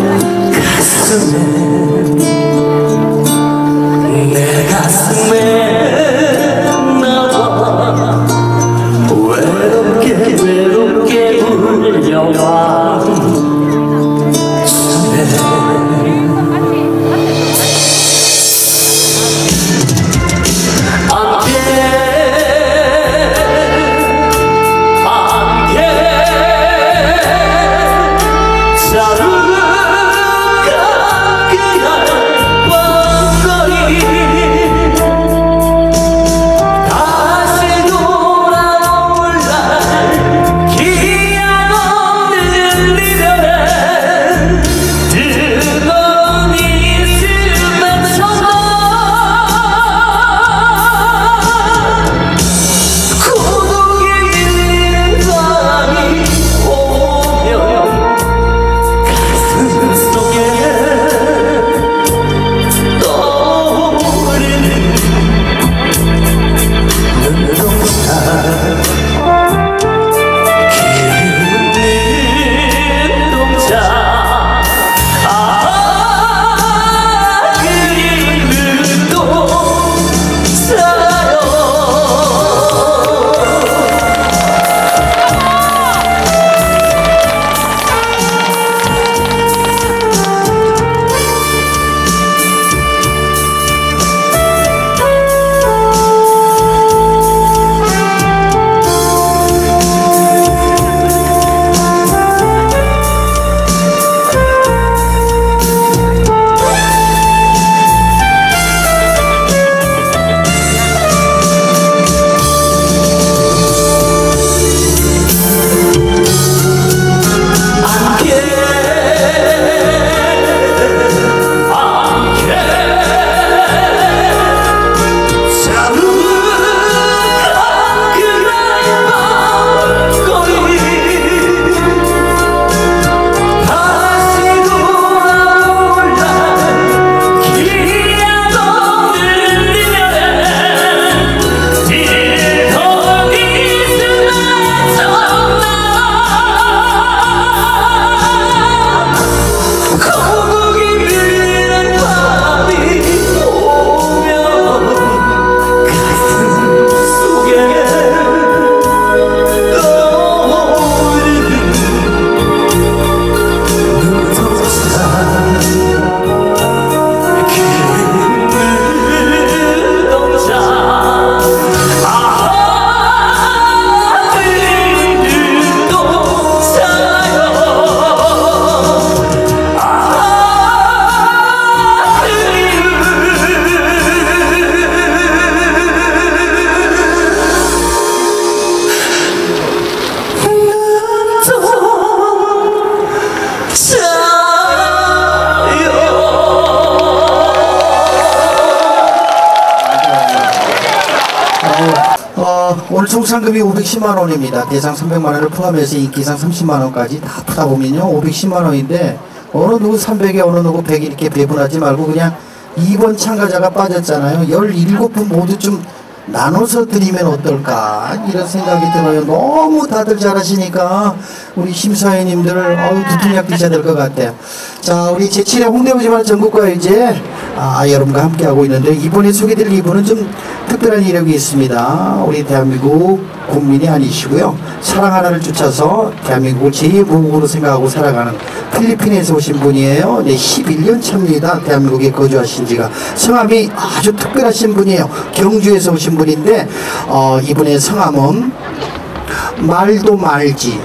어, 오늘 총 상금이 오백십만 원입니다. 대상 삼백만 원을 포함해서 인기상 삼십만 원까지 다 푸다 보면요 오백십만 원인데 어느 누구 삼백에 어느 누구 백에 이렇게 배분하지 말고 그냥 이번 참가자가 빠졌잖아요. 열일곱 분 모두 좀 나눠서 드리면 어떨까 이런 생각이 들어요. 너무 다들 잘하시니까 우리 심사위원님들 어우 두통약 드셔야 될 것 같아요. 자, 우리 제칠 회 홍대우지만 전국과의제 아, 여러분과 함께하고 있는데 이번에 소개드릴 이분은 좀 특별한 이력이 있습니다. 우리 대한민국 국민이 아니시고요. 사랑 하나를 쫓아서 대한민국을 제일모국으로 생각하고 살아가는 필리핀에서 오신 분이에요. 네, 십일 년 차입니다. 대한민국에 거주하신 지가. 성함이 아주 특별하신 분이에요. 경주에서 오신 분인데 어, 이분의 성함은 말도 말지.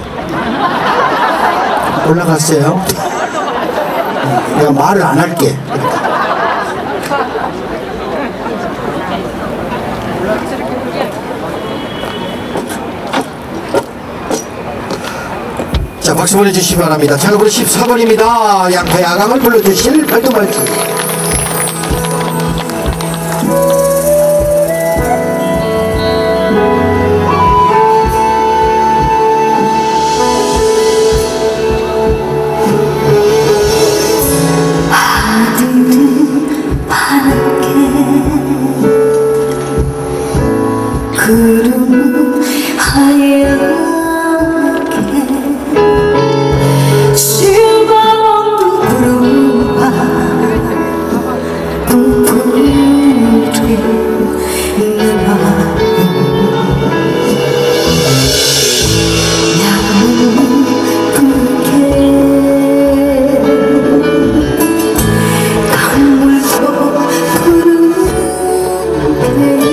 올라갔어요. 내가 말을 안 할게. 자, 박수 보내주시기 바랍니다. 장으로 십사 번입니다. 양파 야강을 불러주실 말도 말지. 구름은 하얗게 실망도 불어와 꿈꾸는 내 마음 야무게 강물도 푸르게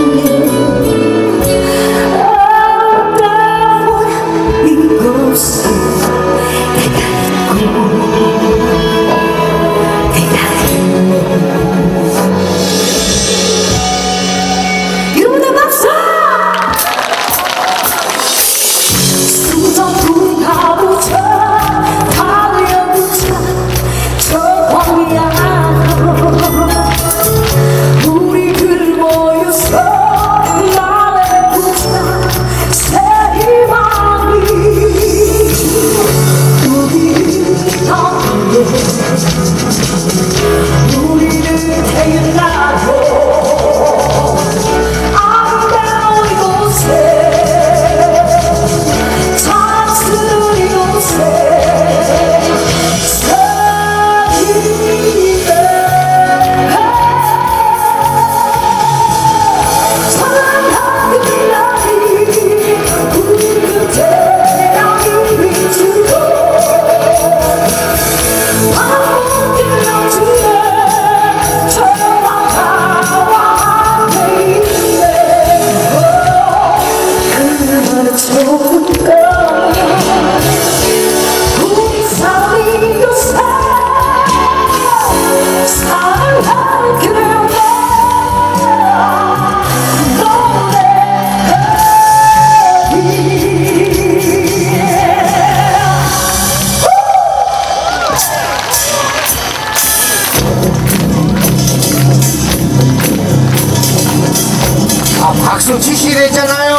박수 치시랬잖아요.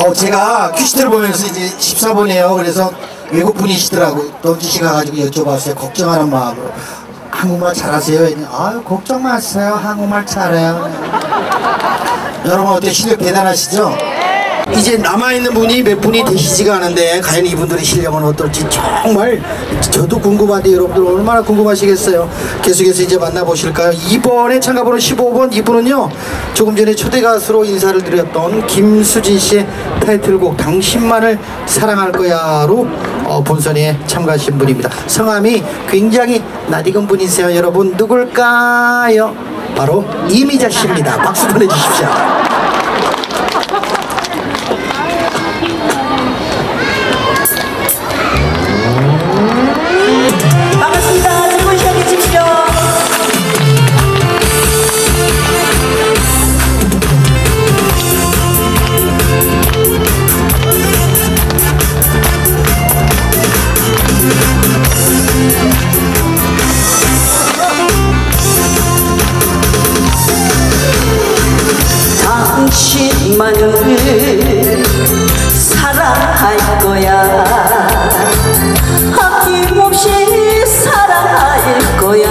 어, 제가 큐시트를 보면서 이제 십사 번이에요. 그래서 외국분이시더라고. 던지 씨가 가지고 여쭤봤어요. 걱정하는 마음으로. 한국말 잘하세요? 아유, 걱정 마세요. 한국말 잘해요. 여러분, 어때? 실력 대단하시죠? 이제 남아있는 분이 몇 분이 되시지가 않은데 과연 이분들의 실력은 어떨지 정말 저도 궁금한데 여러분들 얼마나 궁금하시겠어요. 계속해서 이제 만나보실까요? 이번에 참가번호 십오 번 이분은요, 조금 전에 초대 가수로 인사를 드렸던 김수진 씨의 타이틀곡 당신만을 사랑할 거야로 어, 본선에 참가하신 분입니다. 성함이 굉장히 낯익은 분이세요. 여러분 누굴까요? 바로 이미자 씨입니다. 박수 보내주십시오. 반갑습니다. 즐거운 시간 되십시오. 당신만을 사랑할 거야. 아낌없이 사랑할 거야.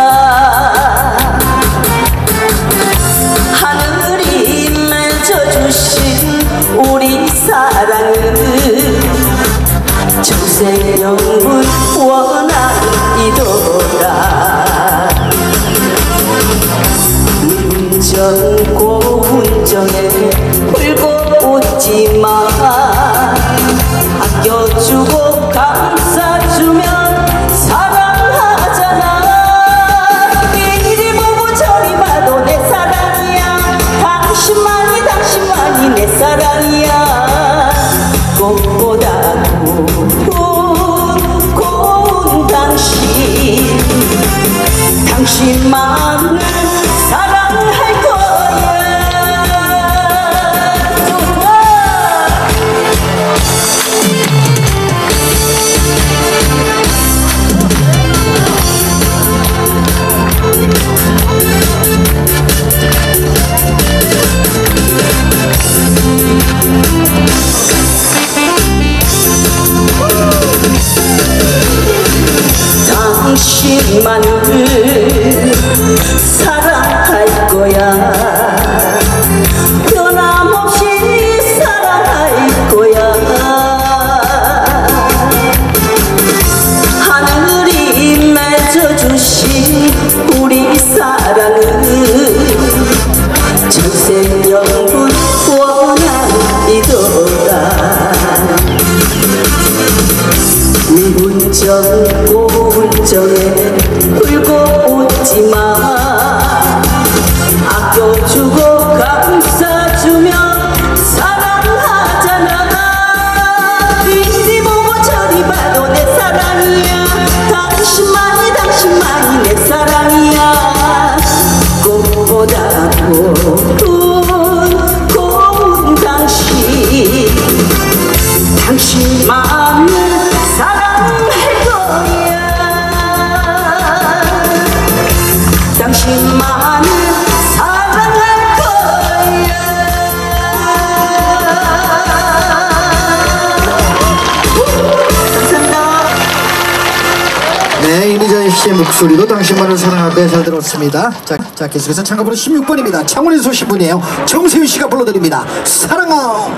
하늘이 맺어주신 우리 사랑은 평생 영원 원하이도다. 운정 고운정에 울고 웃지마. 아껴주고 감싸주면 사랑하잖아. 이리 보고 저리 봐도 내 사랑이야. 당신만이 당신만이 내 사랑이야. 꽃보다 고운 고운 당신, 당신만을 사랑할 거야. 당신만을 사랑할 거야. 변함없이 사랑할 거야. 하늘이 맺어주신 우리 사랑은 전생 영원 원하이도다. 미운정 고운정에 울고 웃지마. 아껴주고 감싸주면 사랑하잖아. 이리 보고 저리 봐도 내 사랑이야. 당신만이 당신만이 내 사랑이야. 꽃보다 고운 고운 당신, 당신만을 사랑할 거야. 당신만을 사랑할 거야. 감사합니다. 네, 이미자 씨의 목소리로 당신만을 사랑할 거야 잘 들었습니다. 자, 자 계속해서 참가번호 십육 번입니다. 창원에서 오신 분이에요. 정세윤 씨가 불러드립니다. 사랑아.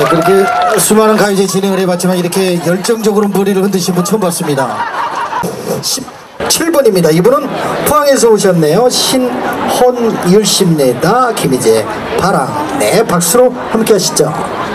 그렇게 수많은 가요제 진행을 해봤지만 이렇게 열정적으로 머리를 흔드신 분 처음 봤습니다. 십칠 번입니다. 이분은 포항에서 오셨네요. 신헌율씨입니다. 김희재 바람. 네, 박수로 함께 하시죠.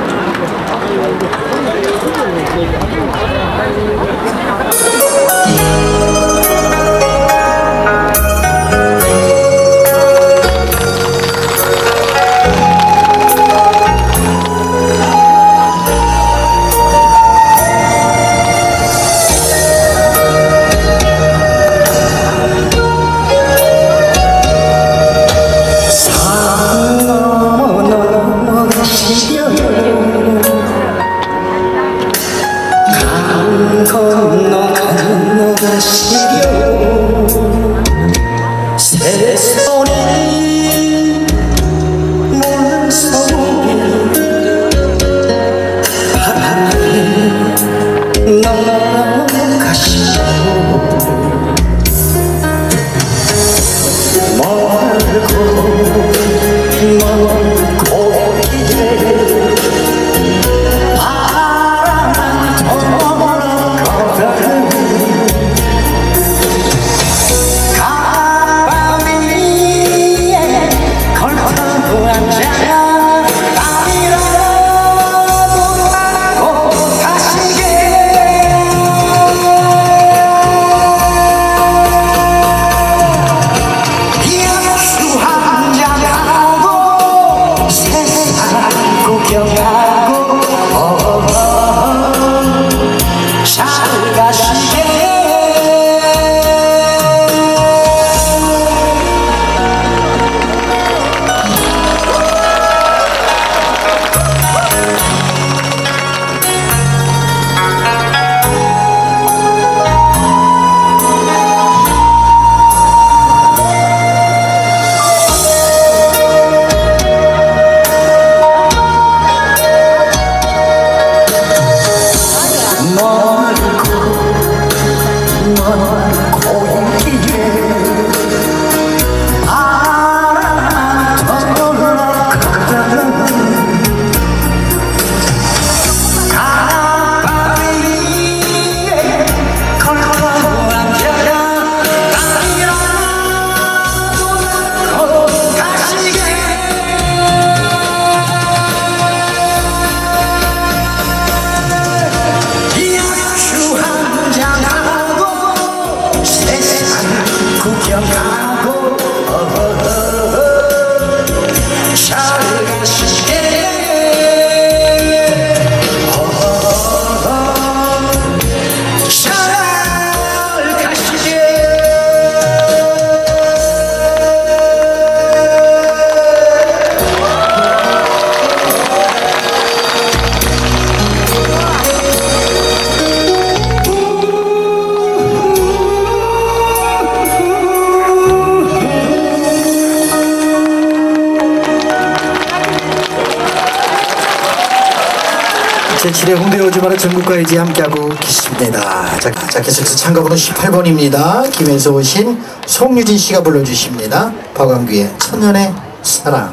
제칠회 홍대 오지 마라 전국가요제 함께하고 계십니다. 자, 자 계속해서 참가번호 십팔 번입니다. 김해에서 오신 송유진 씨가 불러주십니다. 박완규의 천년의 사랑.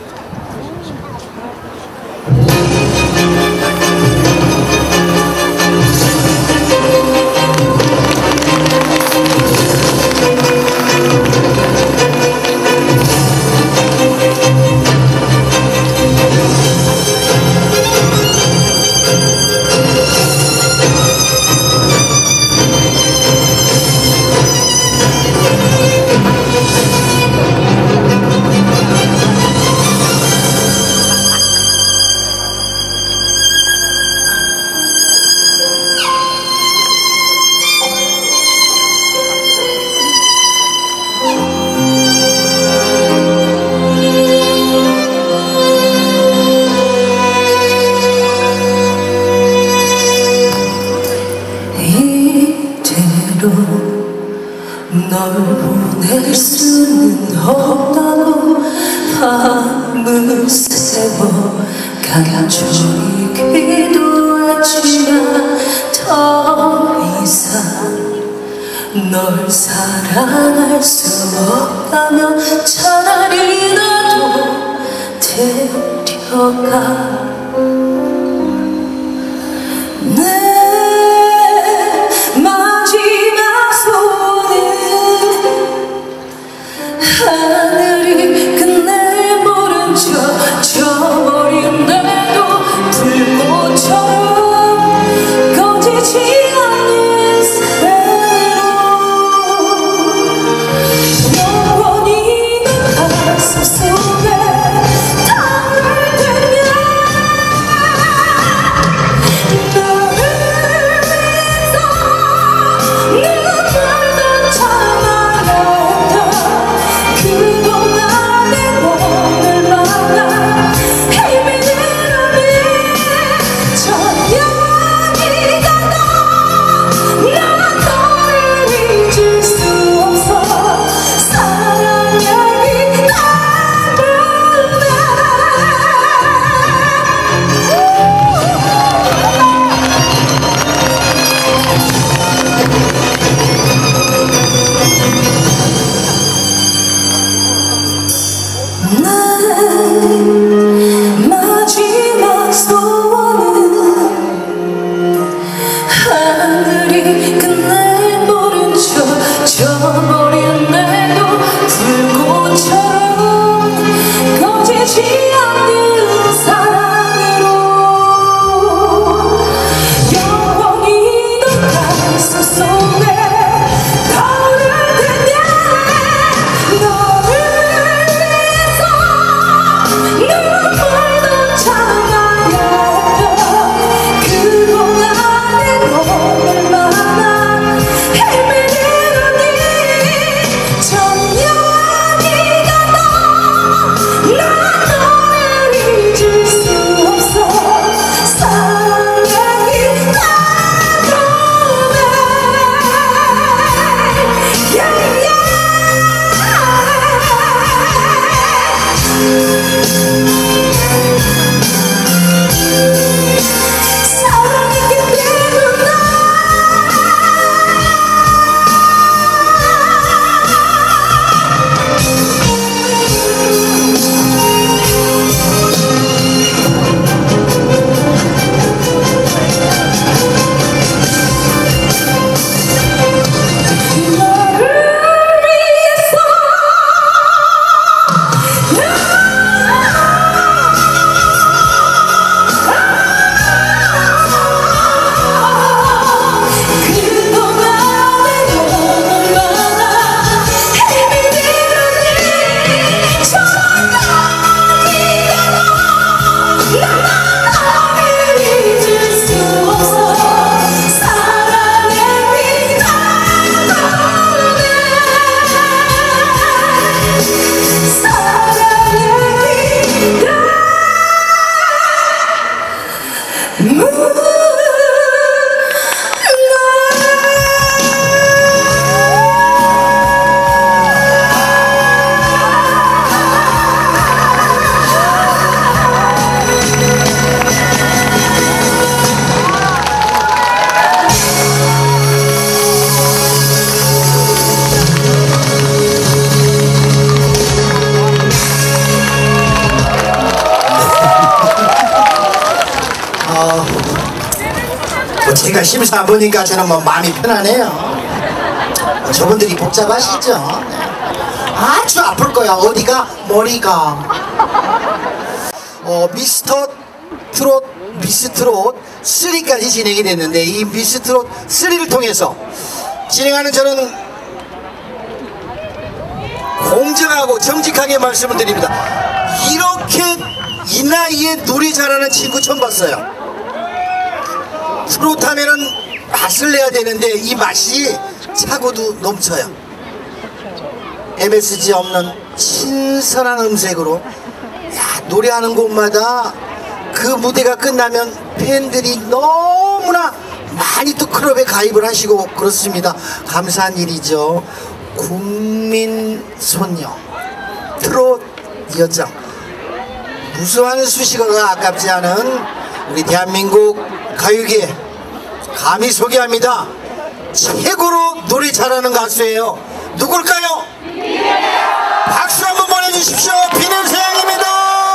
널 보낼 수는 없다고 밤을 새워 간절히 기도했지만 더 이상 널 사랑할 수 없다면 차라리 나도 데려가. 제가 심사 안 보니까 저는 뭐 마음이 편하네요. 저분들이 복잡하시죠? 아주 아플 거야. 어디가? 머리가. 어, 미스터 트롯, 미스트롯 삼까지 진행이 됐는데 이 미스트롯 삼를 통해서 진행하는 저는 공정하고 정직하게 말씀을 드립니다. 이렇게 이 나이에 노래 잘하는 친구 처음 봤어요. 트롯 하면은 맛을 내야 되는데 이 맛이 차고도 넘쳐요. 엠에스지 없는 신선한 음색으로 야, 노래하는 곳마다 그 무대가 끝나면 팬들이 너무나 많이 또 클럽에 가입을 하시고 그렇습니다. 감사한 일이죠. 국민소녀 트롯 여정 무수한 수식어가 아깝지 않은 우리 대한민국 가요계 감히 소개합니다. 최고로 노래 잘하는 가수예요. 누굴까요? 박수 한번 보내주십시오. 비냄새양입니다.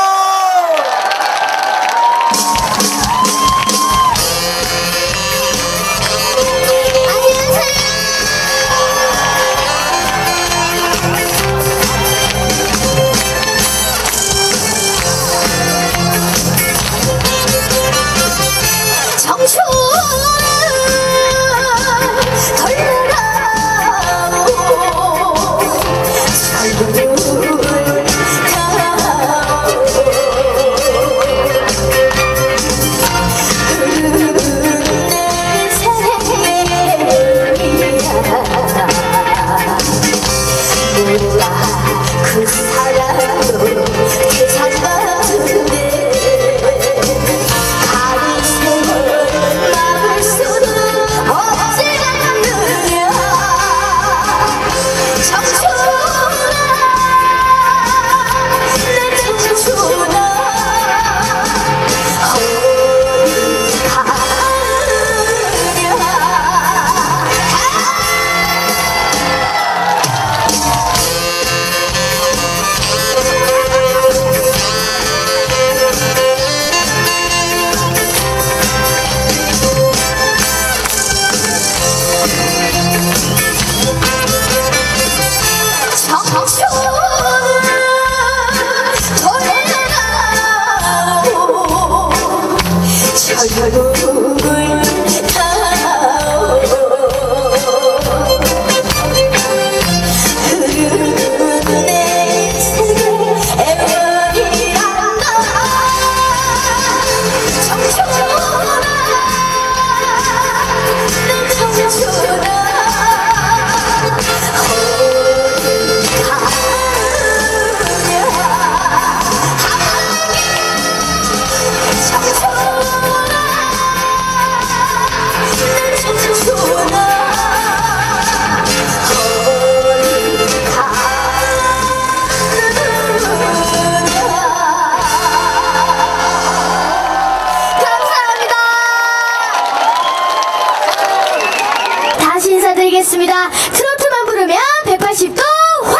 인사드리겠습니다. 트로트만 부르면 백팔십 도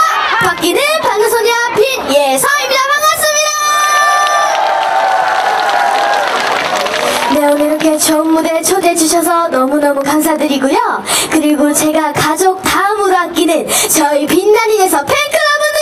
확 바뀌는 방구소녀 빈예서입니다. 반갑습니다. 네, 오늘 이렇게 좋은 무대 초대해 주셔서 너무너무 감사드리고요. 그리고 제가 가족 다음으로 아끼는 저희 빛나는에서 팬클럽분들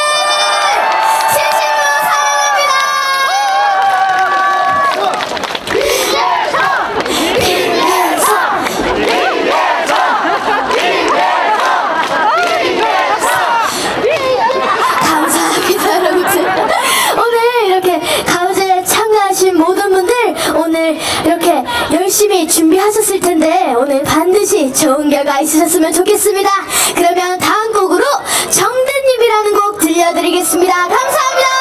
이렇게 열심히 준비하셨을 텐데 오늘 반드시 좋은 결과 있으셨으면 좋겠습니다. 그러면 다음 곡으로 정든님이라는 곡 들려드리겠습니다. 감사합니다.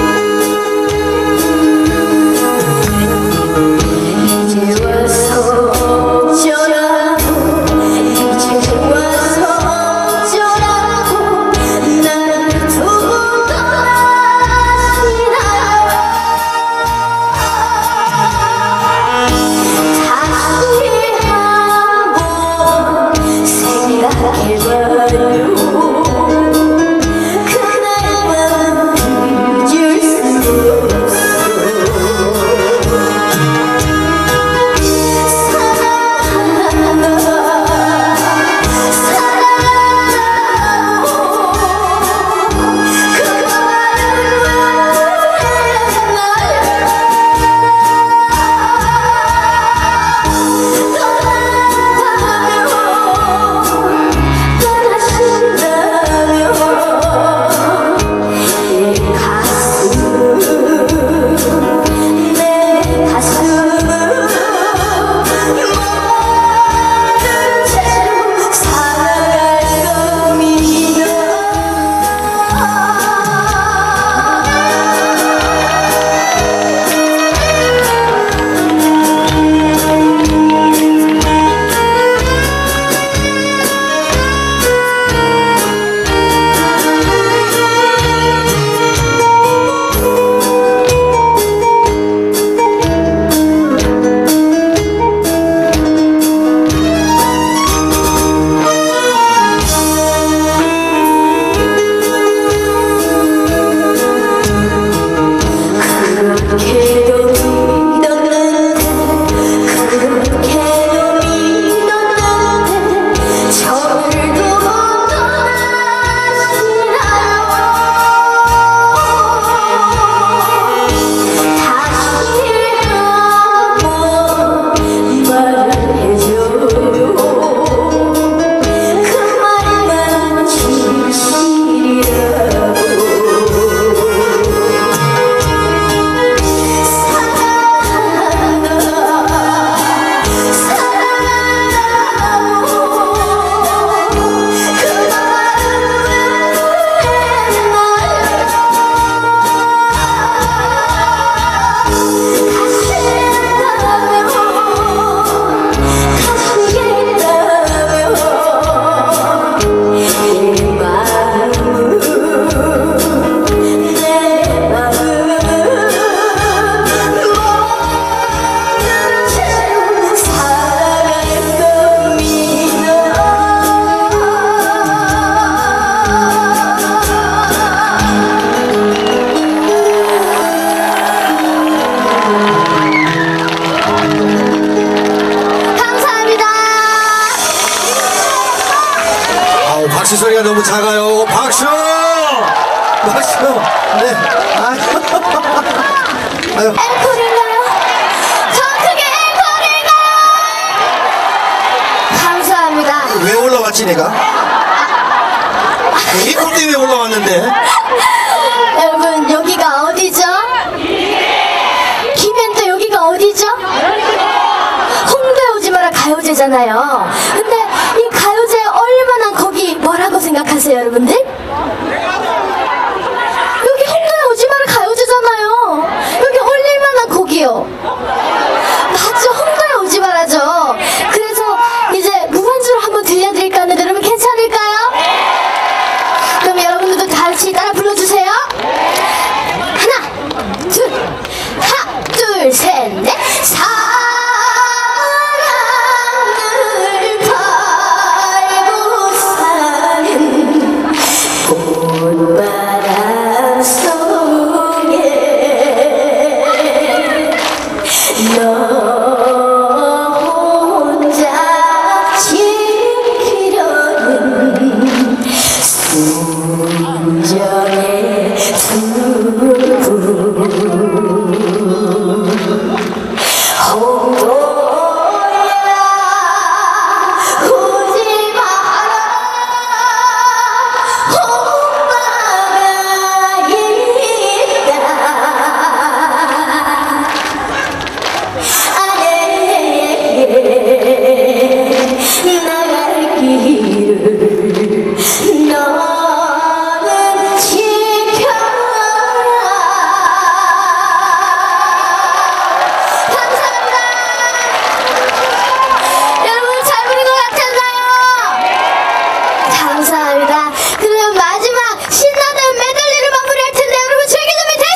이제 와서 박수 소리가 너무 작아요. 박수! 박수! 네. 아유. 아유. 앵콜인가요? 더 크게 앵콜인가요? 감사합니다. 왜 올라왔지 내가? 앵콜 때문에 올라왔는데. 여러분 여기가 어디죠? 김현도 여기가 어디죠? 홍대 오지 마라 가요제잖아요. 근데 이 가요제 얼마나 거기 뭐라고 생각하세요 여러분들? 여기 홍대 오지 마라 가요제잖아요. 여기 얼마나 곡이요. 맞죠, 홍대 오지 마라죠. 그래서 이제 무반주로 한번 들려드릴까 하는데 여러분 괜찮을까요? 그럼 여러분들도 다 같이 따라 불러주세요. 하나 둘 하나 둘 셋 넷. 사랑을 팔고 사는 꽃바람 속에 너 혼자 지키려는 순정의 두부 홍도야 오지 마라 오빠가 있다 아내에게 나갈 길을 너는 지켜라. 감사합니다. 여러분 잘 부른 것 같았나요? 감사합니다. 그러면 마지막 신나는 메들리를 마무리할 텐데 여러분 즐기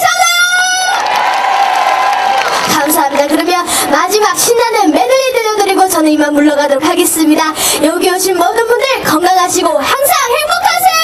준비 되셨나요? 감사합니다. 그러면 마지막 신나는 메들리 들려드리고 저는 이만 물러가도록 하겠습니다. 여기 오신 모든 분들 건강하시고 건강하시고 항상 행복하세요.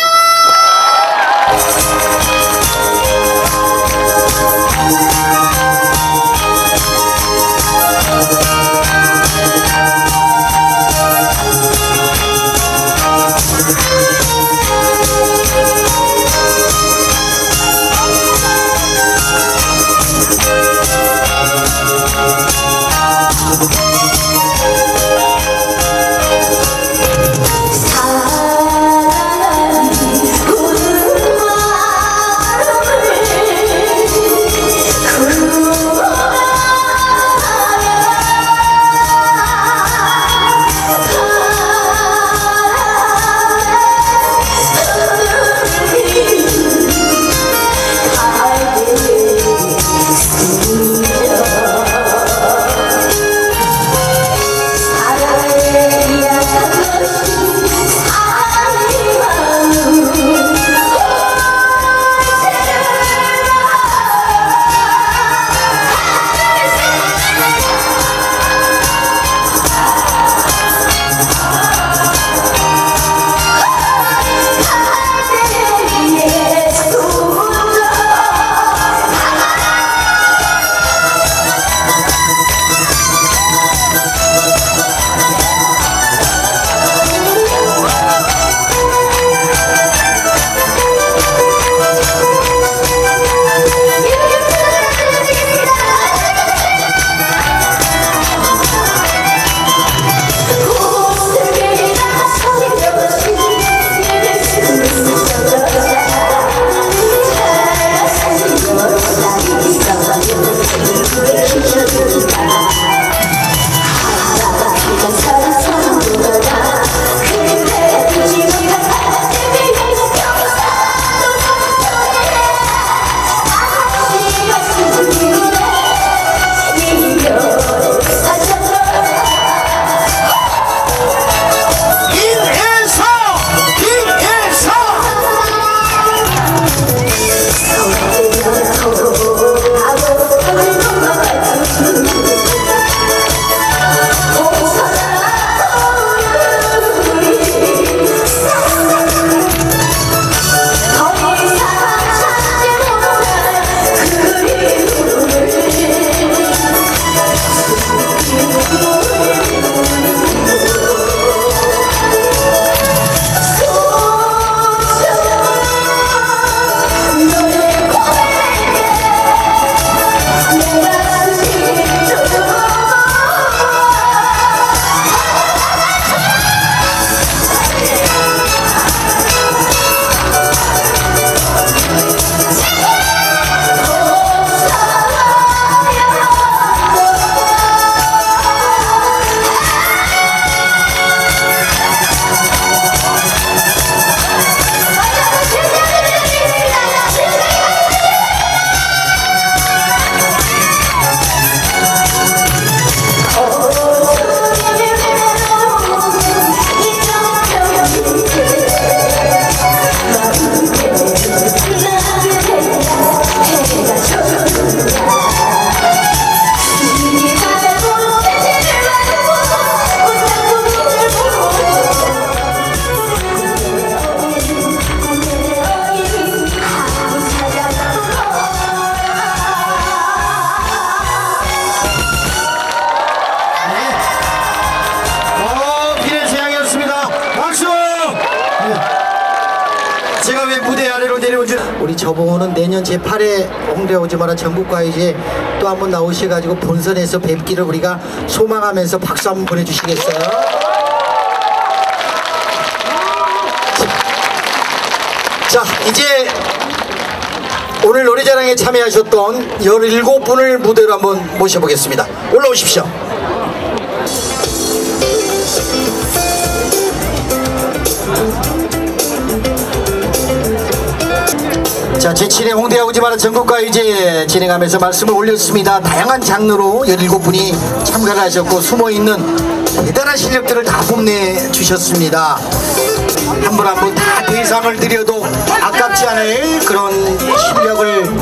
우리 저분은 내년 제팔 회 홍대 오지 마라 전국가요제 또 한 번 나오셔가지고 본선에서 뵙기를 우리가 소망하면서 박수 한번 보내주시겠어요? 자, 이제 오늘 노래자랑에 참여하셨던 열일곱 분을 무대로 한번 모셔보겠습니다. 올라오십시오. 자, 제칠 회 홍대 오지 마라 전국가요제 진행하면서 말씀을 올렸습니다. 다양한 장르로 열일곱 분이 참가를 하셨고 숨어있는 대단한 실력들을 다 뽐내주셨습니다. 한 분 한 분 다 대상을 드려도 아깝지 않을 그런 실력을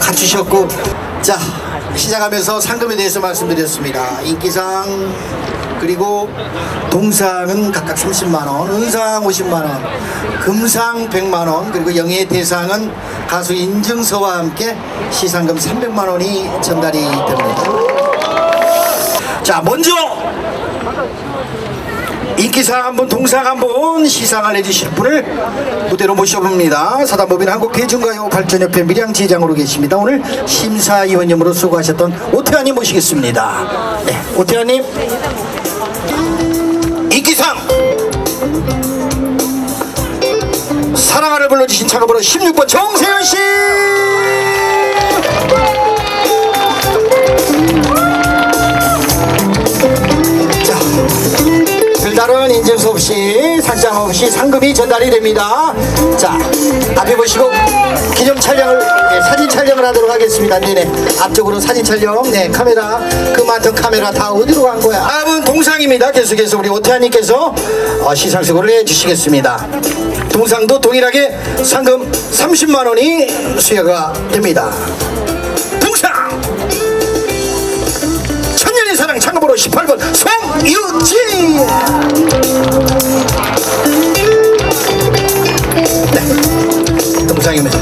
갖추셨고, 자, 시작하면서 상금에 대해서 말씀드렸습니다. 인기상 그리고 동상은 각각 삼십만 원, 은상 오십만 원, 금상 백만 원, 그리고 영예대상은 가수 인증서와 함께 시상금 삼백만 원이 전달이 됩니다. 자, 먼저 인기상 한 분, 동상 한 분 시상을 해주실 분을 무대로 모셔봅니다. 사단법인 한국대중가요 발전협회 밀양지회장으로 계십니다. 오늘 심사위원님으로 수고하셨던 오태환님 모시겠습니다. 네, 오태환님, 인기상 사랑하를 불러주신 차가번호 십육 번 정세현씨. 별다른 인증서 없이 상장 없이 상금이 전달이 됩니다. 자, 앞에 보시고 기념 촬영을, 네, 사진 촬영을 하도록 하겠습니다. 네네, 앞쪽으로 사진 촬영. 네, 카메라, 그 많던 카메라 다 어디로 간 거야? 다음은 동상입니다. 계속해서 우리 오태환님께서 어, 시상수고를 해주시겠습니다. 동상도 동일하게 상금 삼십만 원이 수여가 됩니다. 동상 천년의 사랑 창업으로 십팔 번 송유진. 네, 동상입니다.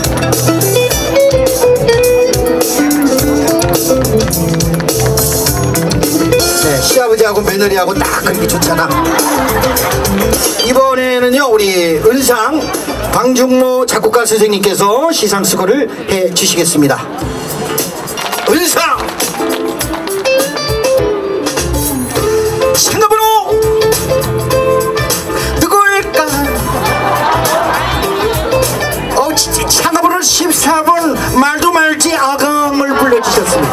네, 시아버지하고 며느리하고 딱 그렇게 좋잖아. 이번에는요, 우리 은상 방중모 작곡가 선생님께서 시상 수고를 해 주시겠습니다. 은상 상금으로 누굴까? 어, 상금으로 십사 번 말도 말지 아감을 불러주셨습니다.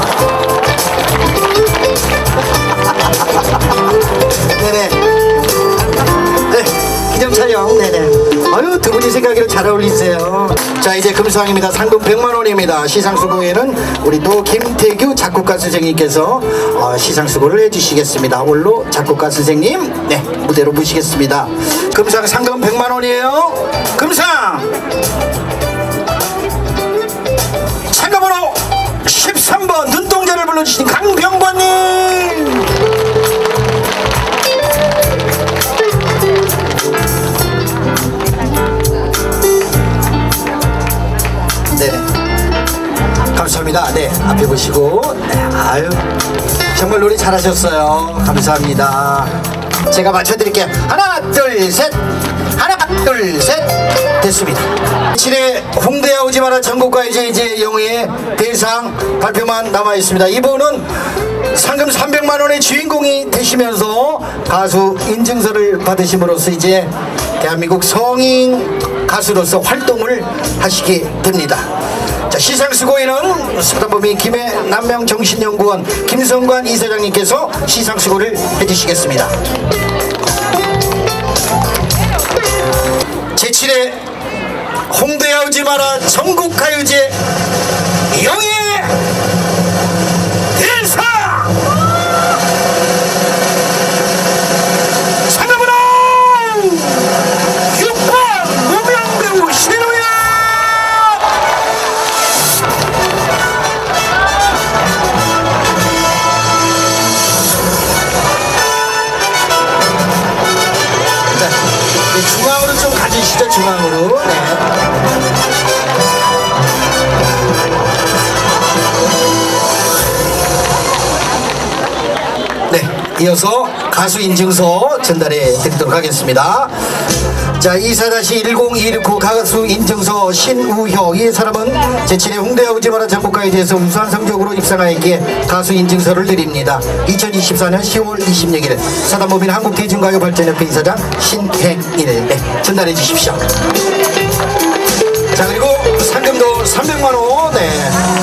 네네. 네, 기념 촬영. 네네. 아유, 두 분이 생각이랑 잘 어울리세요. 자, 이제 금상입니다. 상금 백만 원입니다. 시상수고에는 우리 또 김태규 작곡가 선생님께서 어, 시상수고를 해주시겠습니다. 홀로 작곡가 선생님, 네, 무대로 모시겠습니다. 금상 상금 백만 원이에요. 금상 상금으로 십삼 번 눈동자를 불러주신 강병권님. 네, 감사합니다. 네, 앞에 보시고. 네, 아유, 정말 노래 잘하셨어요. 감사합니다. 제가 맞춰드릴게요. 하나, 둘, 셋. 하나, 둘, 셋. 됐습니다. 칠회 홍대야 오지 마라 전국가 이제 이제 영예 대상 발표만 남아 있습니다. 이분은 상금 삼백만 원의 주인공이 되시면서 가수 인증서를 받으심으로써 이제 대한민국 성인 가수로서 활동을 하시게 됩니다. 자, 시상수고에는 사단법인 김해 남명정신연구원 김성관 이사장님께서 시상수고를 해주시겠습니다. 제칠회 홍대야 오지 마라 전국가요제 영예 대상 상금으로 육 번 무명배우 신우야. 네, 중앙으로 좀 가주시죠. 중앙으로. 네. 네, 이어서 가수 인증서 전달해 드리도록 하겠습니다. 자, 이사 일공이육 가수 인증서 신우혁. 이 사람은 제칠회 홍대야 오지 마라 전국가에 대해서 우수한 성적으로 입상하였기에 가수 인증서를 드립니다. 이천이십사 년 시월 이십육일 사단법인 한국대중가요 발전협회 이사장 신행일. 네, 전달해 주십시오. 자, 그리고 상금도 삼백만 원. 네,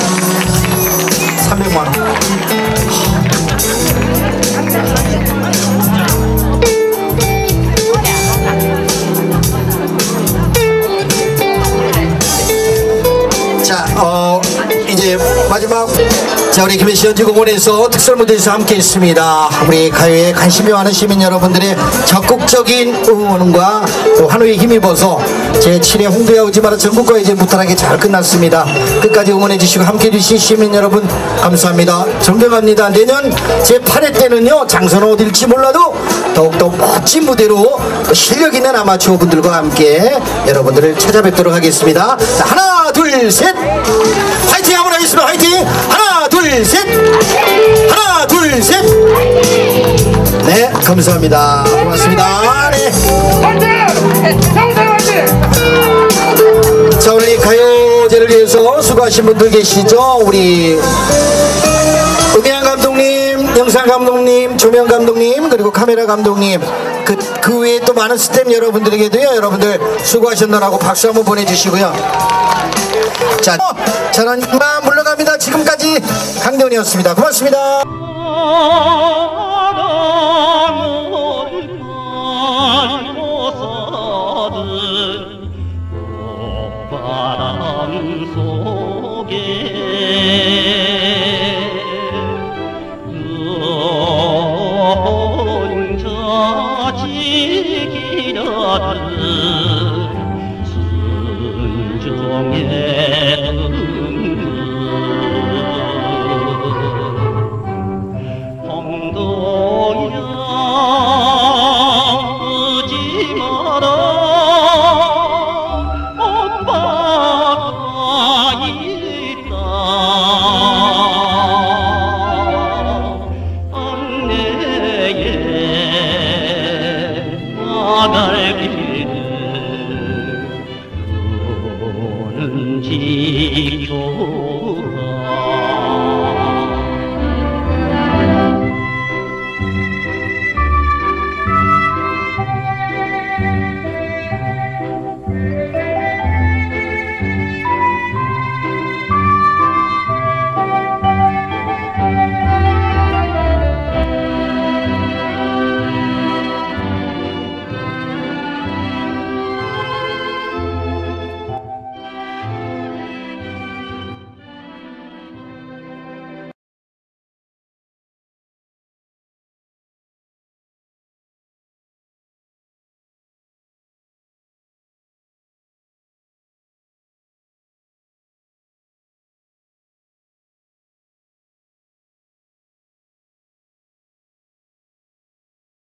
삼백만 원. 자, 어, 이제 마지막 자, 우리 김해시 연주공원에서 특설 무대에서 함께 했습니다. 우리 가요에 관심이 많은 시민 여러분들의 적극적인 응원과 또 환호에 힘입어서 제칠 회 홍대야 오지 마라 전국과 이제 무탈하게 잘 끝났습니다. 끝까지 응원해 주시고 함께 해주신 시민 여러분 감사합니다. 존경합니다. 내년 제팔 회 때는요, 장소는 어딜지 몰라도 더욱더 멋진 무대로 실력 있는 아마추어 분들과 함께 여러분들을 찾아뵙도록 하겠습니다. 자, 하나 둘 셋 화이팅 한번 하겠습니다. 화이팅. 하나 둘 셋 하나 둘 셋. 네, 감사합니다. 고맙습니다. 네. 자, 오늘 이 가요제를 위해서 수고하신 분들 계시죠? 우리 음향 감독님, 영상 감독님, 조명 감독님, 그리고 카메라 감독님, 그, 그 외에 또 많은 스태프 여러분들에게도요, 여러분들 수고하셨느라고 박수 한번 보내주시고요. 자, 저는 이만 물러갑니다. 지금까지 강대원이었습니다. 고맙습니다. 홍도야 오지 마라